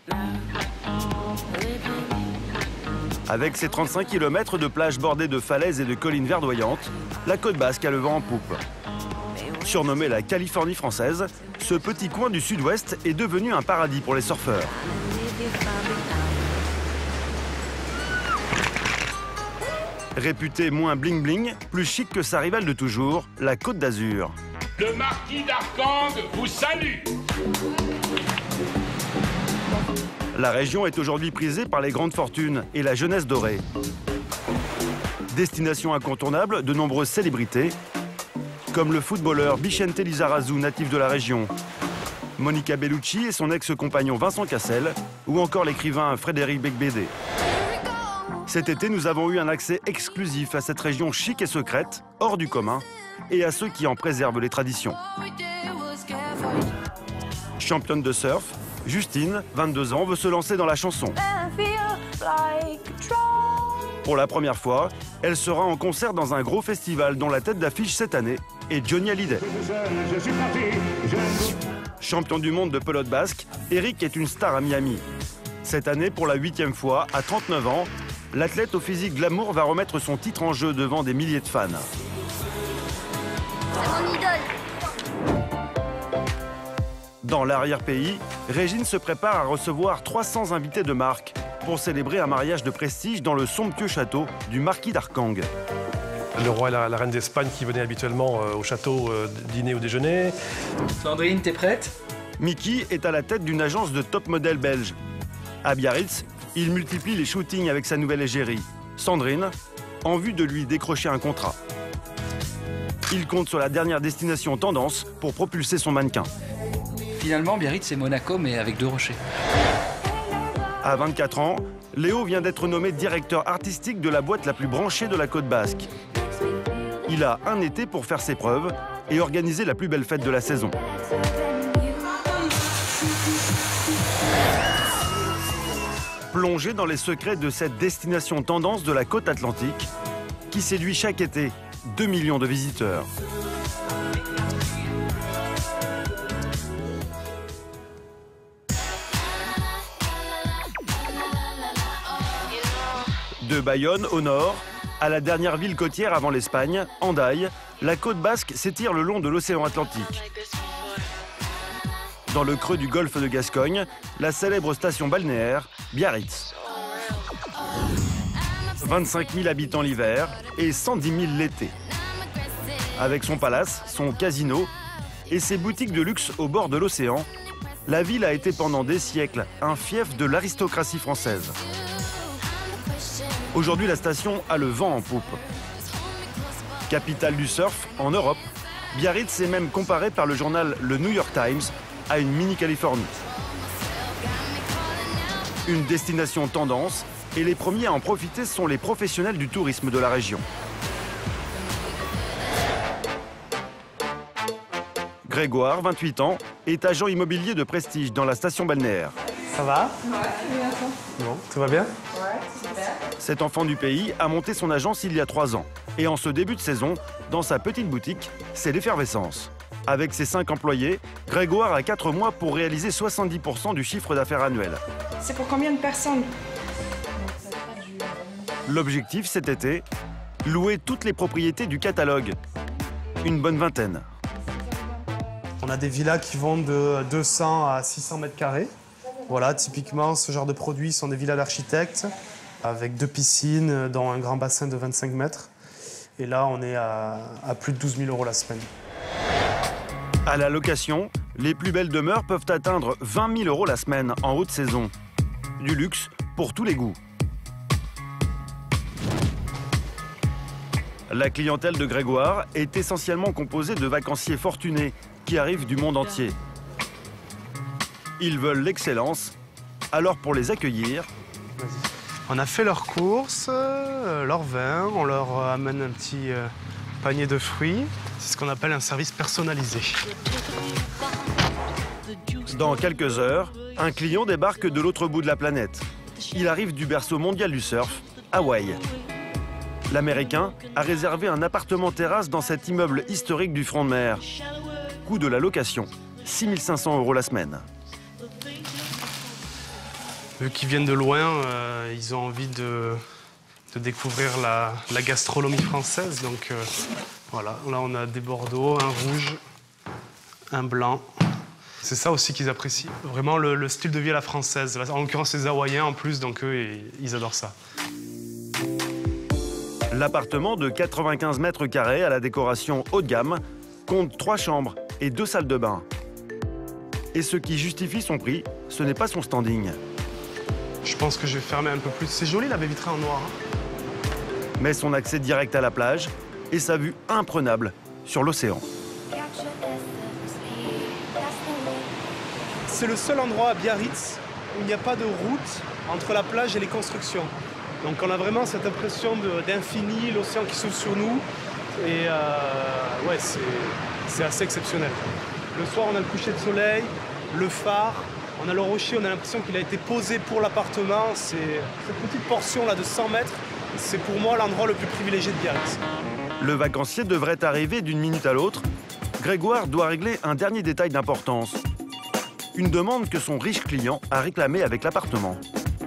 Avec ses 35 km de plages bordées de falaises et de collines verdoyantes, la Côte Basque a le vent en poupe. Surnommée la Californie française, ce petit coin du sud-ouest est devenu un paradis pour les surfeurs. Réputée moins bling-bling, plus chic que sa rivale de toujours, la Côte d'Azur. Le marquis d'Arcang vous salue. La région est aujourd'hui prisée par les grandes fortunes et la jeunesse dorée. Destination incontournable de nombreuses célébrités, comme le footballeur Vicente Lizarazu, natif de la région, Monica Bellucci et son ex-compagnon Vincent Cassel, ou encore l'écrivain Frédéric Beigbeder. Cet été, nous avons eu un accès exclusif à cette région chic et secrète, hors du commun, et à ceux qui en préservent les traditions. Championne de surf, Justine, 22 ans, veut se lancer dans la chanson. Pour la première fois, elle sera en concert dans un gros festival dont la tête d'affiche cette année est Johnny Hallyday. Champion du monde de pelote basque, Eric est une star à Miami. Cette année, pour la 8e fois, à 39 ans, l'athlète au physique glamour va remettre son titre en jeu devant des milliers de fans. C'est mon idole. Dans l'arrière-pays, Régine se prépare à recevoir 300 invités de marque pour célébrer un mariage de prestige dans le somptueux château du marquis d'Arcang. Le roi et la reine d'Espagne qui venaient habituellement au château dîner ou déjeuner. Sandrine, t'es prête? Mickey est à la tête d'une agence de top modèle belge. À Biarritz, il multiplie les shootings avec sa nouvelle égérie, Sandrine, en vue de lui décrocher un contrat. Il compte sur la dernière destination tendance pour propulser son mannequin. Finalement, Biarritz, c'est Monaco, mais avec 2 rochers. À 24 ans, Léo vient d'être nommé directeur artistique de la boîte la plus branchée de la Côte Basque. Il a un été pour faire ses preuves et organiser la plus belle fête de la saison. Plongé dans les secrets de cette destination tendance de la côte atlantique qui séduit chaque été 2 millions de visiteurs. De Bayonne au nord, à la dernière ville côtière avant l'Espagne, Hendaye, la côte basque s'étire le long de l'océan Atlantique. Dans le creux du golfe de Gascogne, la célèbre station balnéaire, Biarritz. 25 000 habitants l'hiver et 110 000 l'été. Avec son palace, son casino et ses boutiques de luxe au bord de l'océan, la ville a été pendant des siècles un fief de l'aristocratie française. Aujourd'hui, la station a le vent en poupe. Capitale du surf en Europe, Biarritz est même comparée par le journal Le New York Times à une mini-Californie. Une destination tendance, et les premiers à en profiter sont les professionnels du tourisme de la région. Grégoire, 28 ans, est agent immobilier de prestige dans la station balnéaire. Ça va? Ouais, bon, tout va bien? Ouais, super. Cet enfant du pays a monté son agence il y a 3 ans. Et en ce début de saison, dans sa petite boutique, c'est l'effervescence. Avec ses 5 employés, Grégoire a 4 mois pour réaliser 70% du chiffre d'affaires annuel. C'est pour combien de personnes? L'objectif cet été, louer toutes les propriétés du catalogue. Une bonne vingtaine. On a des villas qui vont de 200 à 600 mètres carrés. Voilà, typiquement, ce genre de produits sont des villas d'architectes avec 2 piscines, dont un grand bassin de 25 mètres. Et là, on est à plus de 12 000 € la semaine. À la location, les plus belles demeures peuvent atteindre 20 000 € la semaine en haute saison. Du luxe pour tous les goûts. La clientèle de Grégoire est essentiellement composée de vacanciers fortunés qui arrivent du monde entier. Ils veulent l'excellence, alors pour les accueillir... On a fait leurs courses, leur vin, on leur amène un petit panier de fruits. C'est ce qu'on appelle un service personnalisé. Dans quelques heures, un client débarque de l'autre bout de la planète. Il arrive du berceau mondial du surf, Hawaï. L'Américain a réservé un appartement-terrasse dans cet immeuble historique du front de mer. Coût de la location, 6 500 € la semaine. Vu qu'ils viennent de loin, ils ont envie de découvrir la gastronomie française. Donc voilà, là on a des Bordeaux, un rouge, un blanc. C'est ça aussi qu'ils apprécient. Vraiment le style de vie à la française. En l'occurrence, les Hawaïens en plus, donc eux, ils adorent ça. L'appartement de 95 mètres carrés à la décoration haut de gamme compte 3 chambres et 2 salles de bain. Et ce qui justifie son prix, ce n'est pas son standing. Je pense que je vais fermer un peu plus. C'est joli la baie vitrée en noir. Mais son accès direct à la plage et sa vue imprenable sur l'océan. C'est le seul endroit à Biarritz où il n'y a pas de route entre la plage et les constructions. Donc on a vraiment cette impression d'infini, l'océan qui s'ouvre sur nous. Et ouais, c'est assez exceptionnel. Le soir, on a le coucher de soleil, le phare, on a le rocher, on a l'impression qu'il a été posé pour l'appartement. Cette petite portion-là de 100 mètres, c'est pour moi l'endroit le plus privilégié de Biarritz. Le vacancier devrait arriver d'une minute à l'autre. Grégoire doit régler un dernier détail d'importance. Une demande que son riche client a réclamée avec l'appartement.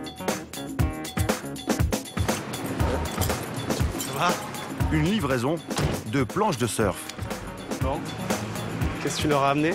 Ça va? Une livraison de planches de surf. Bon. Qu'est-ce que tu leur as amené?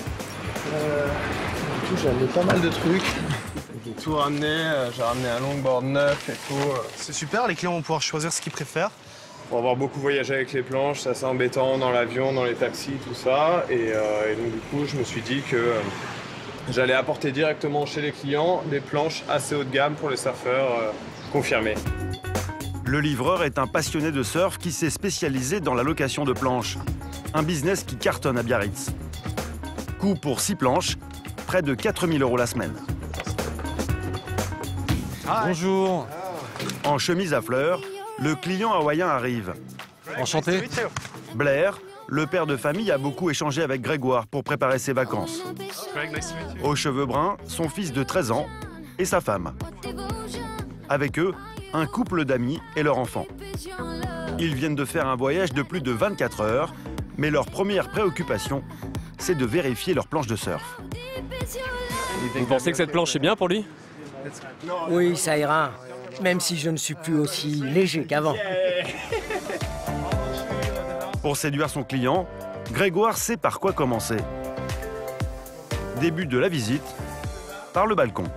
J'ai amené pas mal de trucs. J'ai tout ramené, j'ai ramené un longboard neuf et tout. C'est super, les clients vont pouvoir choisir ce qu'ils préfèrent. Pour avoir beaucoup voyagé avec les planches, c'est assez embêtant dans l'avion, dans les taxis, tout ça. Et donc du coup, je me suis dit que j'allais apporter directement chez les clients des planches assez haut de gamme pour les surfeurs confirmés. Le livreur est un passionné de surf qui s'est spécialisé dans la location de planches. Un business qui cartonne à Biarritz. Coût pour 6 planches, près de 4 000 € la semaine. Bonjour. En chemise à fleurs, le client hawaïen arrive. Enchanté. Blair, le père de famille, a beaucoup échangé avec Grégoire pour préparer ses vacances. Aux cheveux bruns, son fils de 13 ans et sa femme. Avec eux, un couple d'amis et leur enfant. Ils viennent de faire un voyage de plus de 24 heures, mais leur première préoccupation, c'est de vérifier leur planche de surf. Vous pensez que cette planche est bien pour lui? Oui, ça ira. Même si je ne suis plus aussi léger qu'avant. Pour séduire son client, Grégoire sait par quoi commencer. Début de la visite, par le balcon.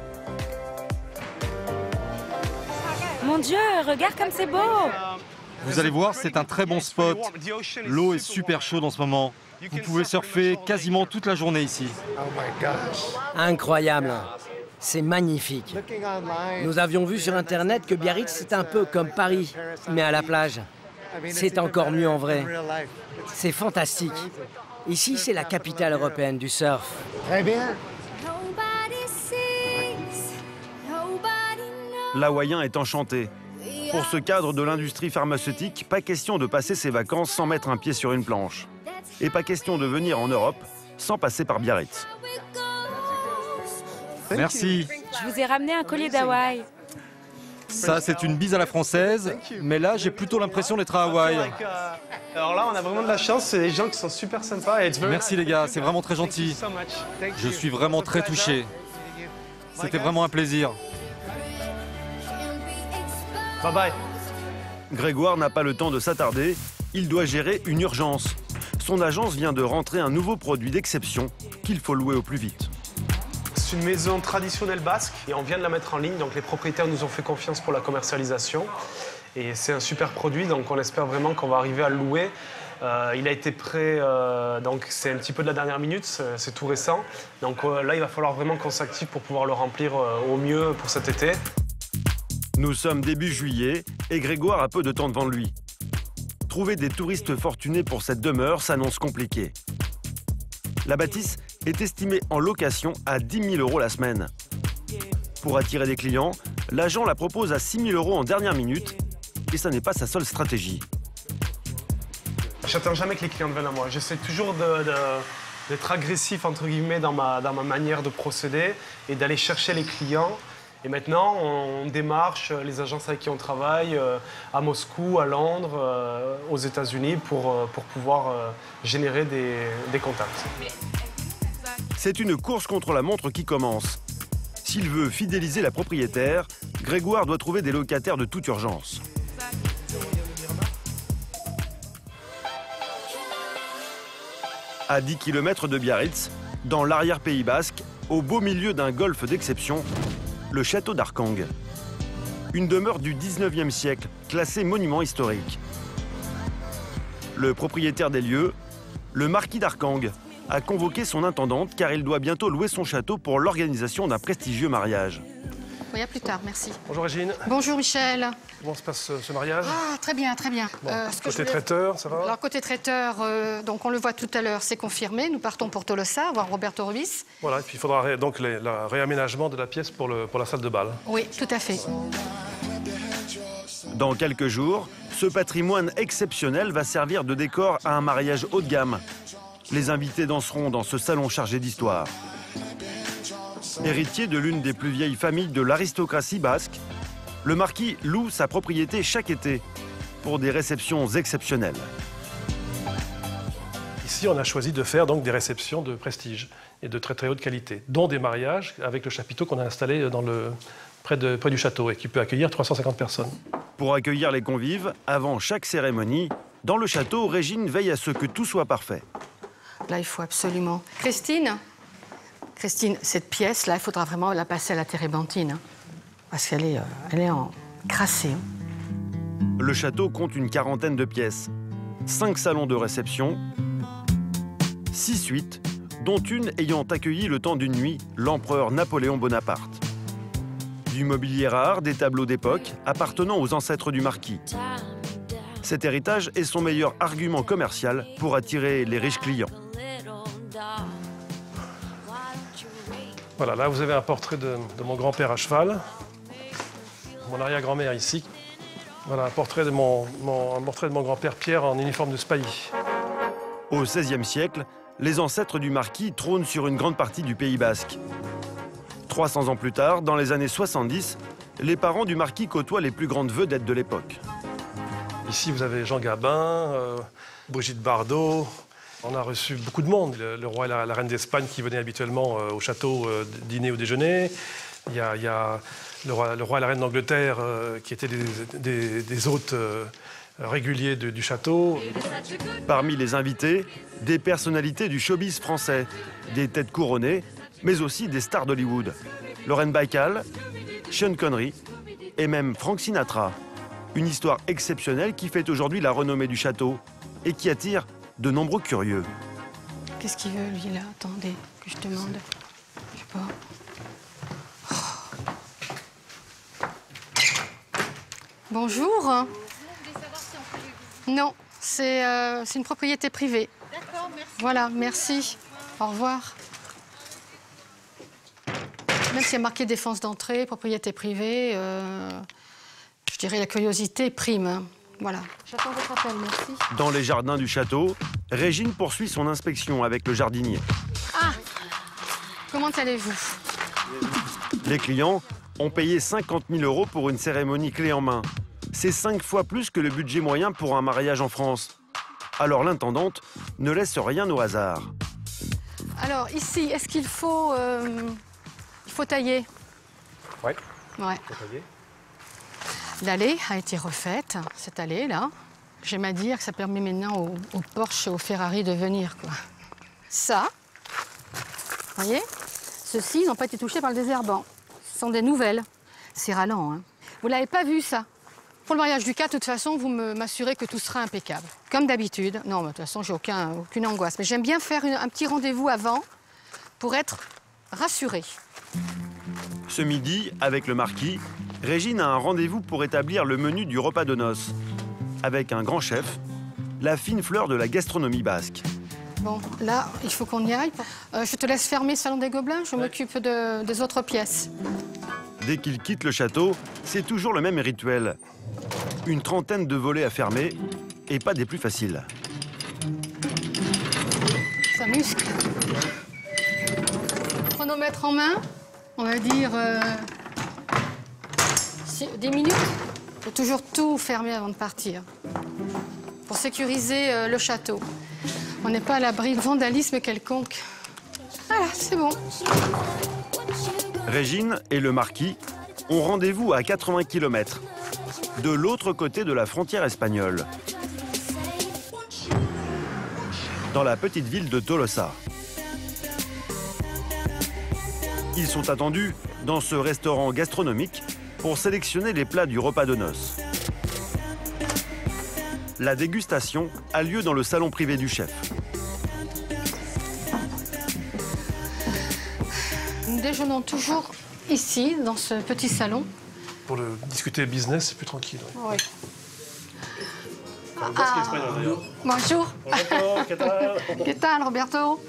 Mon Dieu, regarde comme c'est beau! Vous allez voir, c'est un très bon spot. L'eau est super chaude en ce moment. Vous pouvez surfer quasiment toute la journée ici. Incroyable. C'est magnifique. Nous avions vu sur Internet que Biarritz, c'est un peu comme Paris, mais à la plage. C'est encore mieux en vrai. C'est fantastique. Ici, c'est la capitale européenne du surf. Très bien. L'Hawaïen est enchanté. Pour ce cadre de l'industrie pharmaceutique, pas question de passer ses vacances sans mettre un pied sur une planche. Et pas question de venir en Europe sans passer par Biarritz. Merci. Je vous ai ramené un collier d'Hawaï. Ça, c'est une bise à la française, mais là, j'ai plutôt l'impression d'être à Hawaï. Alors là, on a vraiment de la chance, c'est des gens qui sont super sympas. Merci les gars, c'est vraiment très gentil. Je suis vraiment très touché. C'était vraiment un plaisir. Bye bye. Grégoire n'a pas le temps de s'attarder, il doit gérer une urgence. Son agence vient de rentrer un nouveau produit d'exception qu'il faut louer au plus vite. C'est une maison traditionnelle basque et on vient de la mettre en ligne, donc les propriétaires nous ont fait confiance pour la commercialisation. Et c'est un super produit, donc on espère vraiment qu'on va arriver à le louer. Il a été prêt, donc c'est un petit peu de la dernière minute, c'est tout récent. Donc là, il va falloir vraiment qu'on s'active pour pouvoir le remplir au mieux pour cet été. Nous sommes début juillet et Grégoire a peu de temps devant lui. Trouver des touristes fortunés pour cette demeure s'annonce compliqué. La bâtisse est estimée en location à 10 000 € la semaine. Pour attirer des clients, l'agent la propose à 6 000 € en dernière minute et ça n'est pas sa seule stratégie. J'attends jamais que les clients viennent à moi. J'essaie toujours d'être agressif entre guillemets dans ma manière de procéder et d'aller chercher les clients. Et maintenant, on démarche les agences avec qui on travaille à Moscou, à Londres, aux États-Unis pour pouvoir générer des contacts. C'est une course contre la montre qui commence. S'il veut fidéliser la propriétaire, Grégoire doit trouver des locataires de toute urgence. À 10 km de Biarritz, dans l'arrière-Pays basque, au beau milieu d'un golfe d'exception, le château d'Arkang. Une demeure du 19e siècle, classée monument historique. Le propriétaire des lieux, le marquis d'Arkang, a convoqué son intendante car il doit bientôt louer son château pour l'organisation d'un prestigieux mariage. Oui, à plus tard, merci. Bonjour Régine. Bonjour Michel. Comment se passe ce mariage? Ah, très bien, très bien. Bon, côté traiteur, ça va? Alors, côté traiteur, donc on le voit tout à l'heure, c'est confirmé. Nous partons pour Tolosa, voir Roberto Ruiz. Voilà, et puis il faudra donc le réaménagement de la pièce pour la salle de bal. Oui, tout à fait. Dans quelques jours, ce patrimoine exceptionnel va servir de décor à un mariage haut de gamme. Les invités danseront dans ce salon chargé d'histoire. Héritier de l'une des plus vieilles familles de l'aristocratie basque, le marquis loue sa propriété chaque été pour des réceptions exceptionnelles. Ici, on a choisi de faire donc des réceptions de prestige et de très très haute qualité, dont des mariages avec le chapiteau qu'on a installé près du château et qui peut accueillir 350 personnes. Pour accueillir les convives, avant chaque cérémonie, dans le château, Régine veille à ce que tout soit parfait. Là, il faut absolument... Christine, cette pièce-là, il faudra vraiment la passer à la térébenthine, hein, parce qu'elle est en crassée. Hein. Le château compte une quarantaine de pièces, 5 salons de réception, 6 suites, dont une ayant accueilli le temps d'une nuit l'empereur Napoléon Bonaparte. Du mobilier rare, des tableaux d'époque appartenant aux ancêtres du marquis. Cet héritage est son meilleur argument commercial pour attirer les riches clients. Voilà, là vous avez un portrait de mon grand-père à cheval, mon arrière-grand-mère ici. Voilà, un portrait de mon grand-père Pierre en uniforme de spahis. Au XVIe siècle, les ancêtres du marquis trônent sur une grande partie du Pays basque. 300 ans plus tard, dans les années 70, les parents du marquis côtoient les plus grandes vedettes de l'époque. Ici, vous avez Jean Gabin, Brigitte Bardot. On a reçu beaucoup de monde, le roi et la reine d'Espagne qui venaient habituellement au château dîner ou déjeuner. Il y a le roi et la reine d'Angleterre qui étaient des hôtes réguliers du château. Parmi les invités, des personnalités du showbiz français, des têtes couronnées, mais aussi des stars d'Hollywood. Lorraine Baikal, Sean Connery et même Frank Sinatra. Une histoire exceptionnelle qui fait aujourd'hui la renommée du château et qui attire de nombreux curieux. Qu'est-ce qu'il veut, lui, là? Attendez, que je demande. Je sais pas. Oh. Bonjour. Vous voulez savoir si on peut... Non, c'est une propriété privée. D'accord, merci. Voilà, merci. Au revoir. Même s'il y a marqué défense d'entrée, propriété privée, je dirais la curiosité prime. Hein. Voilà. J'attends votre appel, merci. Dans les jardins du château, Régine poursuit son inspection avec le jardinier. Ah! Comment allez-vous? Les clients ont payé 50 000 € pour une cérémonie clé en main. C'est 5 fois plus que le budget moyen pour un mariage en France. Alors l'intendante ne laisse rien au hasard. Alors ici, est-ce qu'il faut... il faut tailler? Oui. Ouais. Il faut tailler. L'allée a été refaite, cette allée-là. J'aime à dire que ça permet maintenant aux Porsche et aux Ferrari de venir, quoi. Ça, vous voyez, ceux-ci n'ont pas été touchés par le désherbant. Ce sont des nouvelles. C'est ralent, hein. Vous l'avez pas vu, ça? Pour le mariage du cas, de toute façon, vous m'assurez que tout sera impeccable. Comme d'habitude. Non, mais de toute façon, j'ai aucune angoisse. Mais j'aime bien faire un petit rendez-vous avant pour être rassurée. Ce midi, avec le marquis, Régine a un rendez-vous pour établir le menu du repas de noces. Avec un grand chef, la fine fleur de la gastronomie basque. Bon, là, il faut qu'on y aille. Je te laisse fermer le salon des Gobelins, je m'occupe des autres pièces. Dès qu'il quitte le château, c'est toujours le même rituel. Une trentaine de volets à fermer, et pas des plus faciles. Ça muscle. Chronomètre en main, on va dire 10 minutes. Il faut toujours tout fermer avant de partir, pour sécuriser le château. On n'est pas à l'abri de vandalisme quelconque. Voilà, c'est bon. Régine et le marquis ont rendez-vous à 80 km, de l'autre côté de la frontière espagnole, dans la petite ville de Tolosa. Ils sont attendus dans ce restaurant gastronomique pour sélectionner les plats du repas de noces. La dégustation a lieu dans le salon privé du chef. Nous déjeunons toujours ici, dans ce petit salon. Pour discuter business, c'est plus tranquille. Oui. D'ailleurs. Bonjour. Roberto, ¿qué tal? ¿Qué tal, Roberto?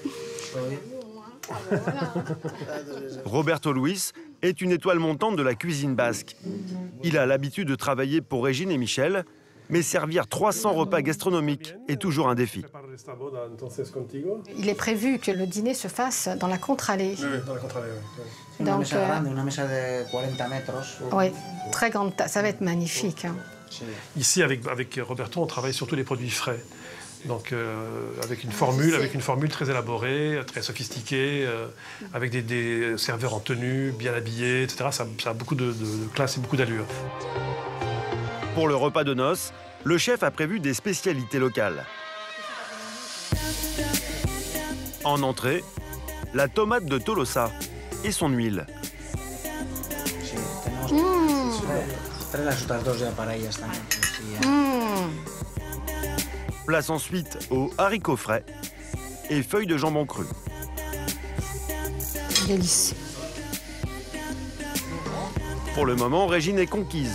Roberto Luis est une étoile montante de la cuisine basque. Il a l'habitude de travailler pour Régine et Michel, mais servir 300 repas gastronomiques est toujours un défi. Il est prévu que le dîner se fasse dans la contre-allée. Oui, dans la contre-allée, oui. Donc, una mesa de 40 metros. oui, très grande taille. Ça va être magnifique. Hein. Ici, avec Roberto, on travaille surtout les produits frais. Donc, avec une formule très élaborée, très sophistiquée, avec des serveurs en tenue, bien habillés, etc. Ça a beaucoup de classe et beaucoup d'allure. Pour le repas de noces, le chef a prévu des spécialités locales. En entrée, la tomate de Tolosa et son huile. Place ensuite aux haricots frais et feuilles de jambon cru. Délice. Pour le moment, Régine est conquise.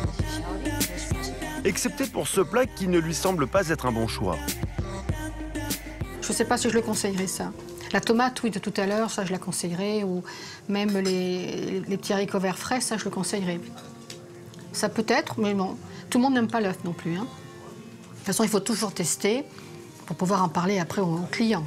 Excepté pour ce plat qui ne lui semble pas être un bon choix. Je ne sais pas si je le conseillerais, ça. La tomate, oui, de tout à l'heure, ça, je la conseillerais. Ou même les petits haricots verts frais, ça, je le conseillerais. Ça peut être, mais non. Tout le monde n'aime pas l'œuf non plus. Hein. De toute façon, il faut toujours tester pour pouvoir en parler après aux clients.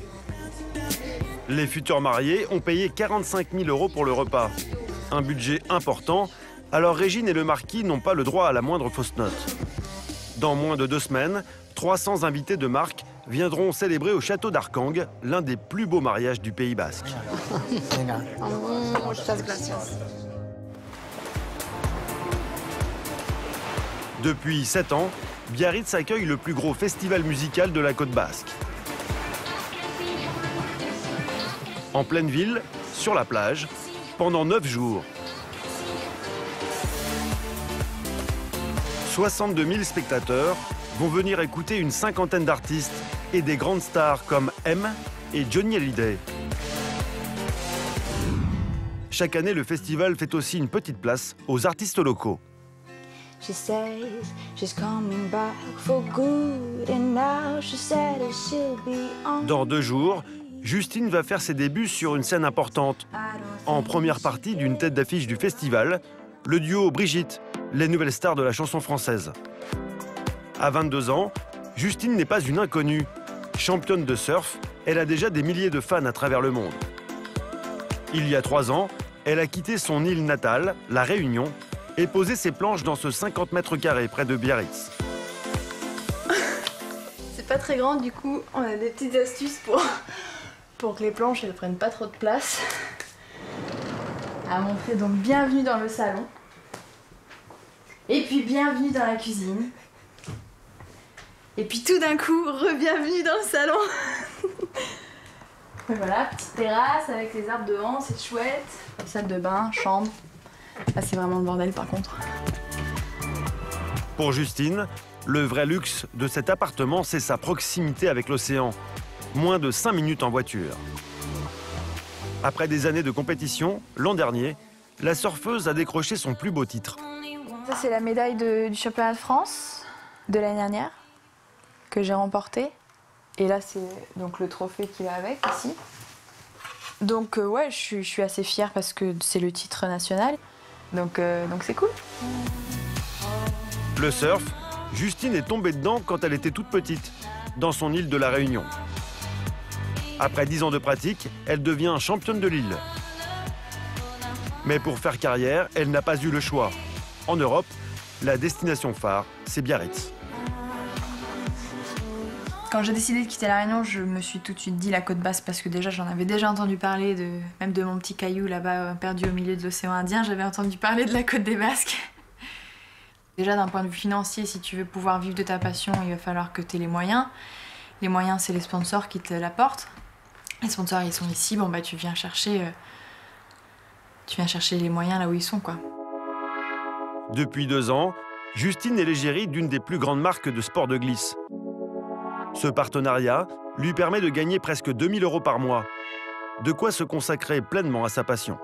Les futurs mariés ont payé 45 000 € pour le repas. Un budget important, alors Régine et le marquis n'ont pas le droit à la moindre fausse note. Dans moins de 2 semaines, 300 invités de marque viendront célébrer au château d'Arkang l'un des plus beaux mariages du Pays basque. Depuis 7 ans, Biarritz accueille le plus gros festival musical de la côte basque. En pleine ville, sur la plage, pendant 9 jours. 62 000 spectateurs vont venir écouter une cinquantaine d'artistes et des grandes stars comme M et Johnny Hallyday. Chaque année, le festival fait aussi une petite place aux artistes locaux. Dans 2 jours, Justine va faire ses débuts sur une scène importante. En première partie d'une tête d'affiche du festival, le duo Brigitte, les nouvelles stars de la chanson française. À 22 ans, Justine n'est pas une inconnue. Championne de surf, elle a déjà des milliers de fans à travers le monde. Il y a 3 ans, elle a quitté son île natale, La Réunion, et posé ses planches dans ce 50 mètres carrés près de Biarritz. C'est pas très grand, du coup, on a des petites astuces pour que les planches ne prennent pas trop de place. À montrer, donc bienvenue dans le salon. Et puis bienvenue dans la cuisine. Et puis tout d'un coup, re-bienvenue dans le salon. Et voilà, petite terrasse avec les arbres devant, c'est chouette. Salle de bain, chambre. Là, c'est vraiment le bordel par contre. Pour Justine, le vrai luxe de cet appartement, c'est sa proximité avec l'océan. Moins de 5 minutes en voiture. Après des années de compétition, l'an dernier, la surfeuse a décroché son plus beau titre. Ça, c'est la médaille du championnat de France de l'année dernière que j'ai remportée. Et là, c'est donc le trophée qui va avec ici. Donc ouais, je suis assez fière parce que c'est le titre national. Donc c'est cool. Le surf, Justine est tombée dedans quand elle était toute petite, dans son île de La Réunion. Après 10 ans de pratique, elle devient championne de l'île. Mais pour faire carrière, elle n'a pas eu le choix. En Europe, la destination phare, c'est Biarritz. Quand j'ai décidé de quitter La Réunion, je me suis tout de suite dit la côte basque parce que déjà j'en avais déjà entendu parler, même de mon petit caillou là-bas perdu au milieu de l'océan Indien, j'avais entendu parler de la côte des Basques. Déjà d'un point de vue financier, si tu veux pouvoir vivre de ta passion, il va falloir que tu aies les moyens. Les moyens, c'est les sponsors qui te l'apportent. Les sponsors, ils sont ici, bon bah tu viens chercher les moyens là où ils sont, quoi. Depuis 2 ans, Justine est l'égérie d'une des plus grandes marques de sport de glisse. Ce partenariat lui permet de gagner presque 2 000 € par mois. De quoi se consacrer pleinement à sa passion.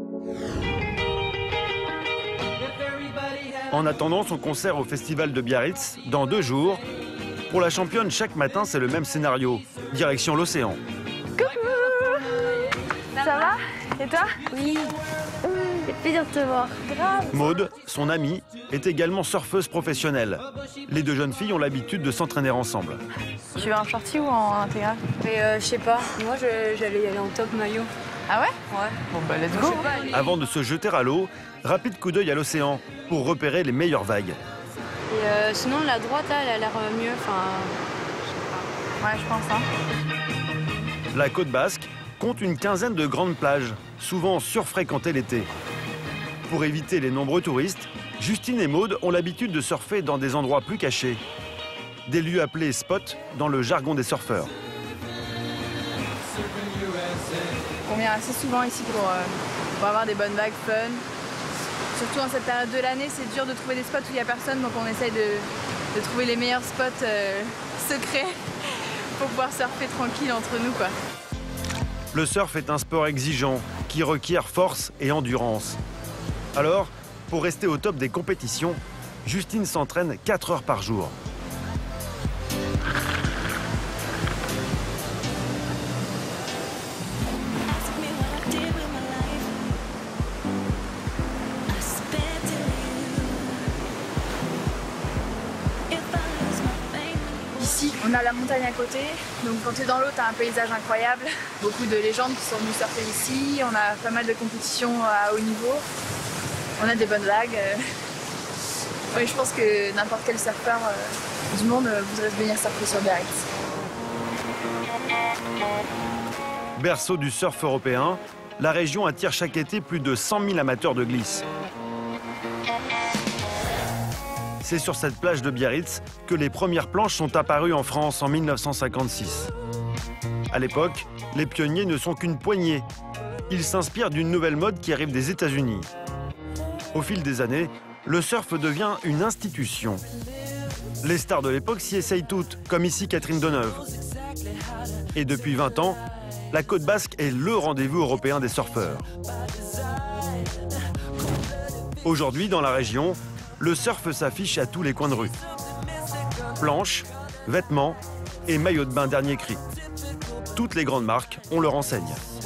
En attendant son concert au festival de Biarritz, dans 2 jours, pour la championne, chaque matin, c'est le même scénario. Direction l'océan. Coucou! Ça va? Et toi? Oui. C'est plaisir de te voir. Grave. Maude, son amie, est également surfeuse professionnelle. Les 2 jeunes filles ont l'habitude de s'entraîner ensemble. Tu veux en shorty ou en intégral? Je sais pas. Moi, j'allais y aller en top maillot. Ah ouais? Ouais. Bon bah let's go. Avant de se jeter à l'eau, rapide coup d'œil à l'océan pour repérer les meilleures vagues. Et sinon, la droite, là, elle a l'air mieux. Enfin, ouais, je pense. Hein. La côte basque compte une quinzaine de grandes plages, souvent surfréquentées l'été. Pour éviter les nombreux touristes, Justine et Maude ont l'habitude de surfer dans des endroits plus cachés. Des lieux appelés spots dans le jargon des surfeurs. On vient assez souvent ici pour avoir des bonnes vagues fun. Surtout en cette période de l'année, c'est dur de trouver des spots où il n'y a personne, donc on essaye de trouver les meilleurs spots secrets pour pouvoir surfer tranquille entre nous, quoi. Le surf est un sport exigeant qui requiert force et endurance. Alors, pour rester au top des compétitions, Justine s'entraîne 4 heures par jour. Ici, on a la montagne à côté, donc quand tu es dans l'eau, tu as un paysage incroyable. Beaucoup de légendes qui sont venues surfer ici, on a pas mal de compétitions à haut niveau. On a des bonnes vagues. Oui, je pense que n'importe quel surfeur du monde voudrait venir surfer sur Biarritz. Berceau du surf européen, la région attire chaque été plus de 100 000 amateurs de glisse. C'est sur cette plage de Biarritz que les premières planches sont apparues en France en 1956. À l'époque, les pionniers ne sont qu'une poignée. Ils s'inspirent d'une nouvelle mode qui arrive des États-Unis. Au fil des années, le surf devient une institution. Les stars de l'époque s'y essayent toutes, comme ici Catherine Deneuve. Et depuis 20 ans, la côte basque est le rendez-vous européen des surfeurs. Aujourd'hui, dans la région, le surf s'affiche à tous les coins de rue. Planches, vêtements et maillots de bain dernier cri. Toutes les grandes marques ont leur enseigne.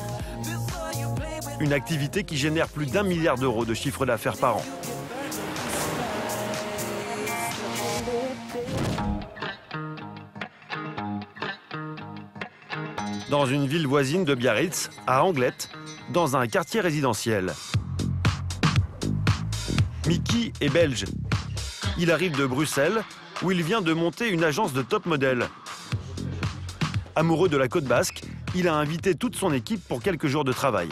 Une activité qui génère plus d'1 milliard d'euros de chiffre d'affaires par an. Dans une ville voisine de Biarritz, à Anglette, dans un quartier résidentiel. Mickey est belge. Il arrive de Bruxelles, où il vient de monter une agence de top modèle. Amoureux de la côte basque, il a invité toute son équipe pour quelques jours de travail.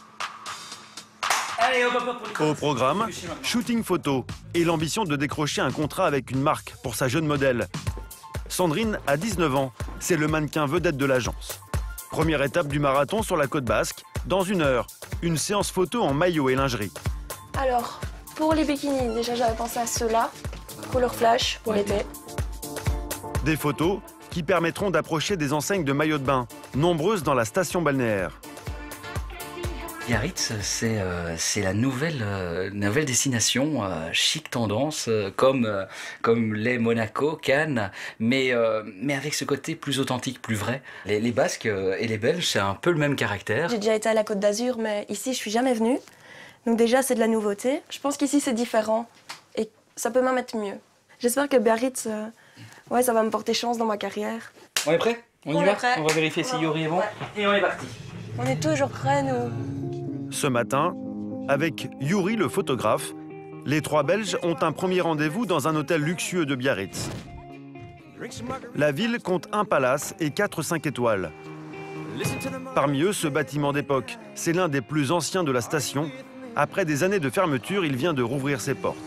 Au programme, shooting photo et l'ambition de décrocher un contrat avec une marque pour sa jeune modèle. Sandrine a 19 ans, c'est le mannequin vedette de l'agence. Première étape du marathon sur la côte basque, dans 1 heure, une séance photo en maillot et lingerie. Alors, pour les bikinis, déjà j'avais pensé à ceux-là, couleur flash pour l'été. Des photos qui permettront d'approcher des enseignes de maillots de bain, nombreuses dans la station balnéaire. Biarritz, c'est la nouvelle destination chic tendance, comme les Monaco, Cannes, mais avec ce côté plus authentique, plus vrai. Les Basques et les Belges, c'est un peu le même caractère. J'ai déjà été à la Côte d'Azur, mais ici, je suis jamais venue. Donc déjà, c'est de la nouveauté. Je pense qu'ici, c'est différent et ça peut même être mieux. J'espère que Biarritz, ouais, ça va me porter chance dans ma carrière. On est prêt? On y va? On va vérifier si Yuri est bon. Ouais. Et on est parti. On est toujours prêts, nous. Ce matin, avec Yuri, le photographe, les 3 Belges ont un premier rendez-vous dans un hôtel luxueux de Biarritz. La ville compte un palace et 4 5 étoiles. Parmi eux, ce bâtiment d'époque. C'est l'un des plus anciens de la station. Après des années de fermeture, il vient de rouvrir ses portes.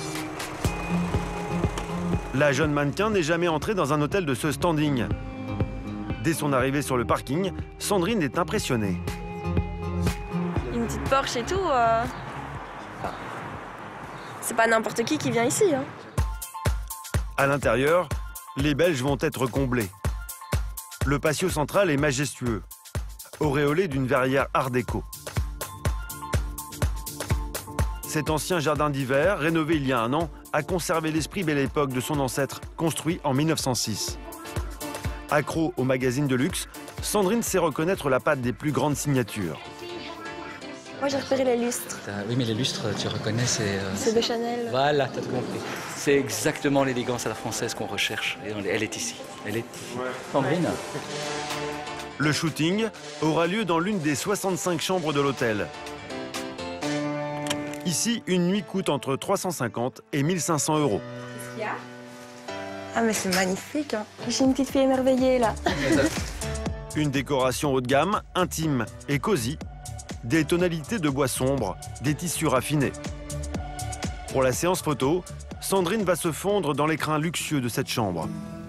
La jeune mannequin n'est jamais entrée dans un hôtel de ce standing. Dès son arrivée sur le parking, Sandrine est impressionnée. Une petite Porsche et tout, c'est pas n'importe qui vient ici. Hein. À l'intérieur, les Belges vont être comblés. Le patio central est majestueux, auréolé d'une verrière art déco. Cet ancien jardin d'hiver, rénové il y a un an, a conservé l'esprit belle époque de son ancêtre, construit en 1906. Accro aux magazines de luxe, Sandrine sait reconnaître la patte des plus grandes signatures. Moi, j'ai repéré les lustres. Oui, mais les lustres, tu reconnais, c'est... C'est de Chanel. Voilà, t'as tout compris. C'est exactement l'élégance à la française qu'on recherche. Et elle est ici. Elle est ici. Ouais. Sandrine. Le shooting aura lieu dans l'une des 65 chambres de l'hôtel. Ici, une nuit coûte entre 350 et 1500 €. Qu'est-ce qu'il y a? Ah, mais c'est magnifique. Hein. J'ai une petite fille émerveillée, là. Une décoration haut de gamme, intime et cosy. Des tonalités de bois sombre, des tissus raffinés. Pour la séance photo, Sandrine va se fondre dans l'écrin luxueux de cette chambre.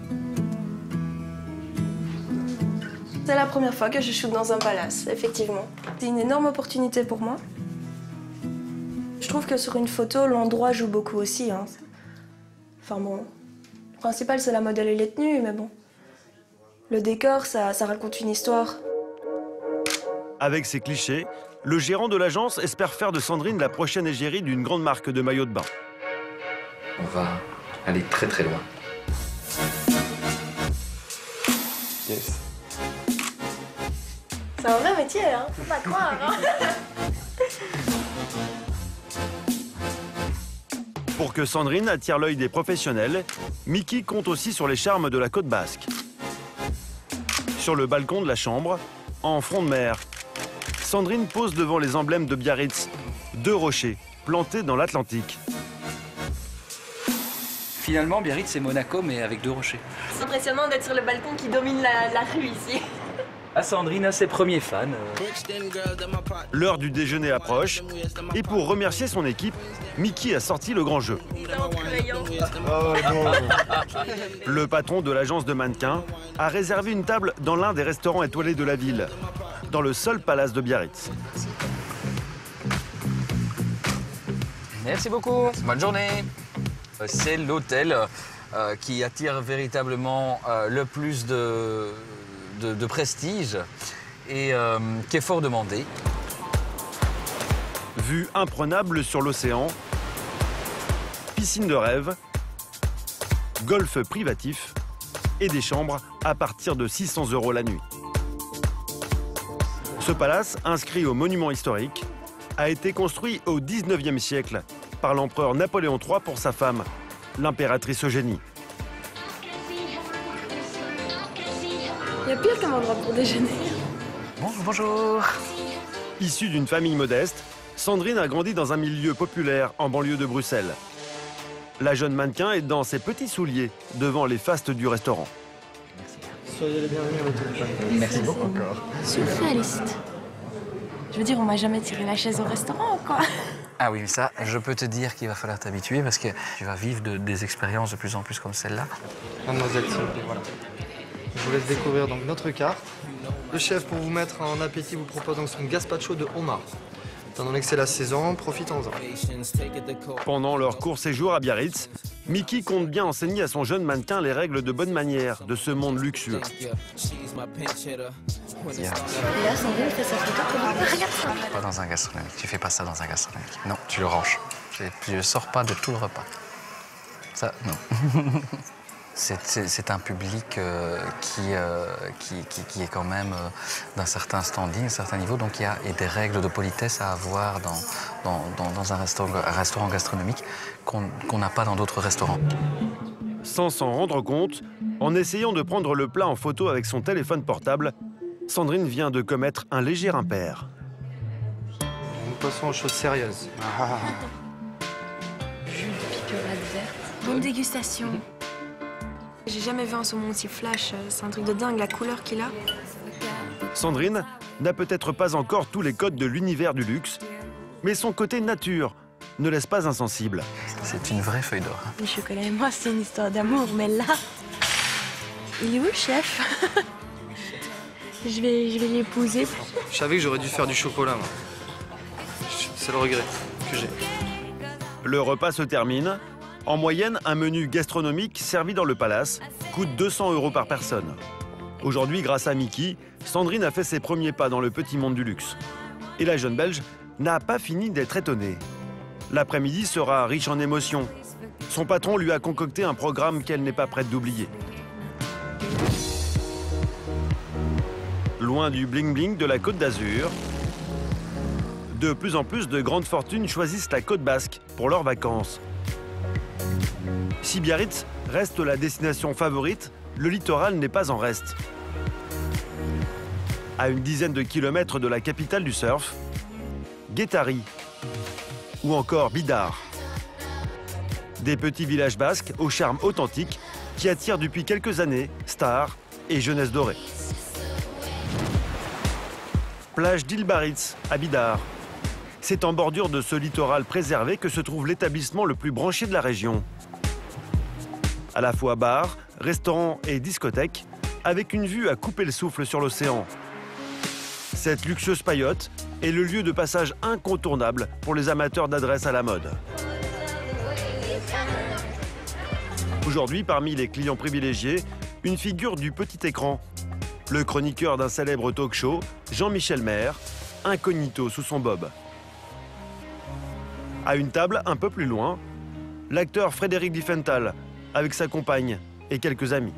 C'est la première fois que je shoot dans un palace, effectivement. C'est une énorme opportunité pour moi. Je trouve que sur une photo, l'endroit joue beaucoup aussi. Hein. Enfin bon, le principal c'est la modèle et les tenues, mais bon. Le décor, ça raconte une histoire. Avec ces clichés, le gérant de l'agence espère faire de Sandrine la prochaine égérie d'une grande marque de maillots de bain. On va aller très très loin. Yes. C'est un vrai métier, hein, faut pas croire. Hein. Pour que Sandrine attire l'œil des professionnels, Mickey compte aussi sur les charmes de la côte basque. Sur le balcon de la chambre, en front de mer, Sandrine pose devant les emblèmes de Biarritz, 2 rochers plantés dans l'Atlantique. Finalement, Biarritz, c'est Monaco, mais avec 2 rochers. C'est impressionnant d'être sur le balcon qui domine la rue ici. Ah, Sandrine a ses premiers fans. L'heure du déjeuner approche, et pour remercier son équipe, Mickey a sorti le grand jeu. Oh non. Le patron de l'agence de mannequins a réservé une table dans l'un des restaurants étoilés de la ville, dans le seul palace de Biarritz. Merci beaucoup. Bonne journée. C'est l'hôtel qui attire véritablement le plus de prestige et qui est fort demandé. Vue imprenable sur l'océan, piscine de rêve, golf privatif et des chambres à partir de 600 € la nuit. Ce palace, inscrit au monument historique, a été construit au 19e siècle par l'empereur Napoléon III pour sa femme, l'impératrice Eugénie. Il y a pire comme endroit pour déjeuner. Bonjour. Issue d'une famille modeste, Sandrine a grandi dans un milieu populaire en banlieue de Bruxelles. La jeune mannequin est dans ses petits souliers devant les fastes du restaurant. Soyez les bienvenus à l'hôtel. Merci beaucoup. Encore. Surréaliste. Je veux dire, on m'a jamais tiré la chaise au restaurant, quoi. Ah oui, mais ça, je peux te dire qu'il va falloir t'habituer parce que tu vas vivre des expériences de plus en plus comme celle-là. Mademoiselle, s'il vous plaît, voilà. Je vous laisse découvrir donc notre carte. Le chef, pour vous mettre en appétit, vous propose donc son gazpacho de homard. Étant donné que c'est la saison, profitons-en. Pendant leur court séjour à Biarritz, Mickey compte bien enseigner à son jeune mannequin les règles de bonne manière de ce monde luxueux. Et là, Sandrine fait sa photo comme un regarde ça. Pas dans un gastronomique. Tu fais pas ça dans un gastronomique. Non, tu le ranges. Tu ne sors pas de tout le repas. Ça, non. C'est un public qui est quand même d'un certain standing, d'un certain niveau. Donc il y a des règles de politesse à avoir dans un restaurant gastronomique qu'on n'a pas dans d'autres restaurants. Sans s'en rendre compte, en essayant de prendre le plat en photo avec son téléphone portable, Sandrine vient de commettre un léger impair. Nous passons aux choses sérieuses. Jus de piquerade verte. Bonne dégustation. J'ai jamais vu un saumon aussi flash, c'est un truc de dingue, la couleur qu'il a. Sandrine n'a peut-être pas encore tous les codes de l'univers du luxe, mais son côté nature ne laisse pas insensible. C'est une vraie feuille d'or. Le chocolat et moi, c'est une histoire d'amour, mais là... Il est où, le chef? Je vais l'épouser. Je savais que j'aurais dû faire du chocolat, moi. C'est le regret que j'ai. Le repas se termine. En moyenne, un menu gastronomique servi dans le palace coûte 200 € par personne. Aujourd'hui, grâce à Mickey, Sandrine a fait ses premiers pas dans le petit monde du luxe. Et la jeune Belge n'a pas fini d'être étonnée. L'après-midi sera riche en émotions. Son patron lui a concocté un programme qu'elle n'est pas prête d'oublier. Loin du bling-bling de la Côte d'Azur, de plus en plus de grandes fortunes choisissent la Côte Basque pour leurs vacances. Si Biarritz reste la destination favorite, le littoral n'est pas en reste. À une dizaine de kilomètres de la capitale du surf, Guétari ou encore Bidar. Des petits villages basques au charme authentique qui attirent depuis quelques années stars et jeunesse dorée. Plage d'Île Baritz à Bidar. C'est en bordure de ce littoral préservé que se trouve l'établissement le plus branché de la région. À la fois bar, restaurant et discothèque, avec une vue à couper le souffle sur l'océan. Cette luxueuse paillote est le lieu de passage incontournable pour les amateurs d'adresses à la mode. Aujourd'hui, parmi les clients privilégiés, une figure du petit écran. Le chroniqueur d'un célèbre talk show, Jean-Michel Maire, incognito sous son bob. À une table un peu plus loin, l'acteur Frédéric Diffenthal, avec sa compagne et quelques amis.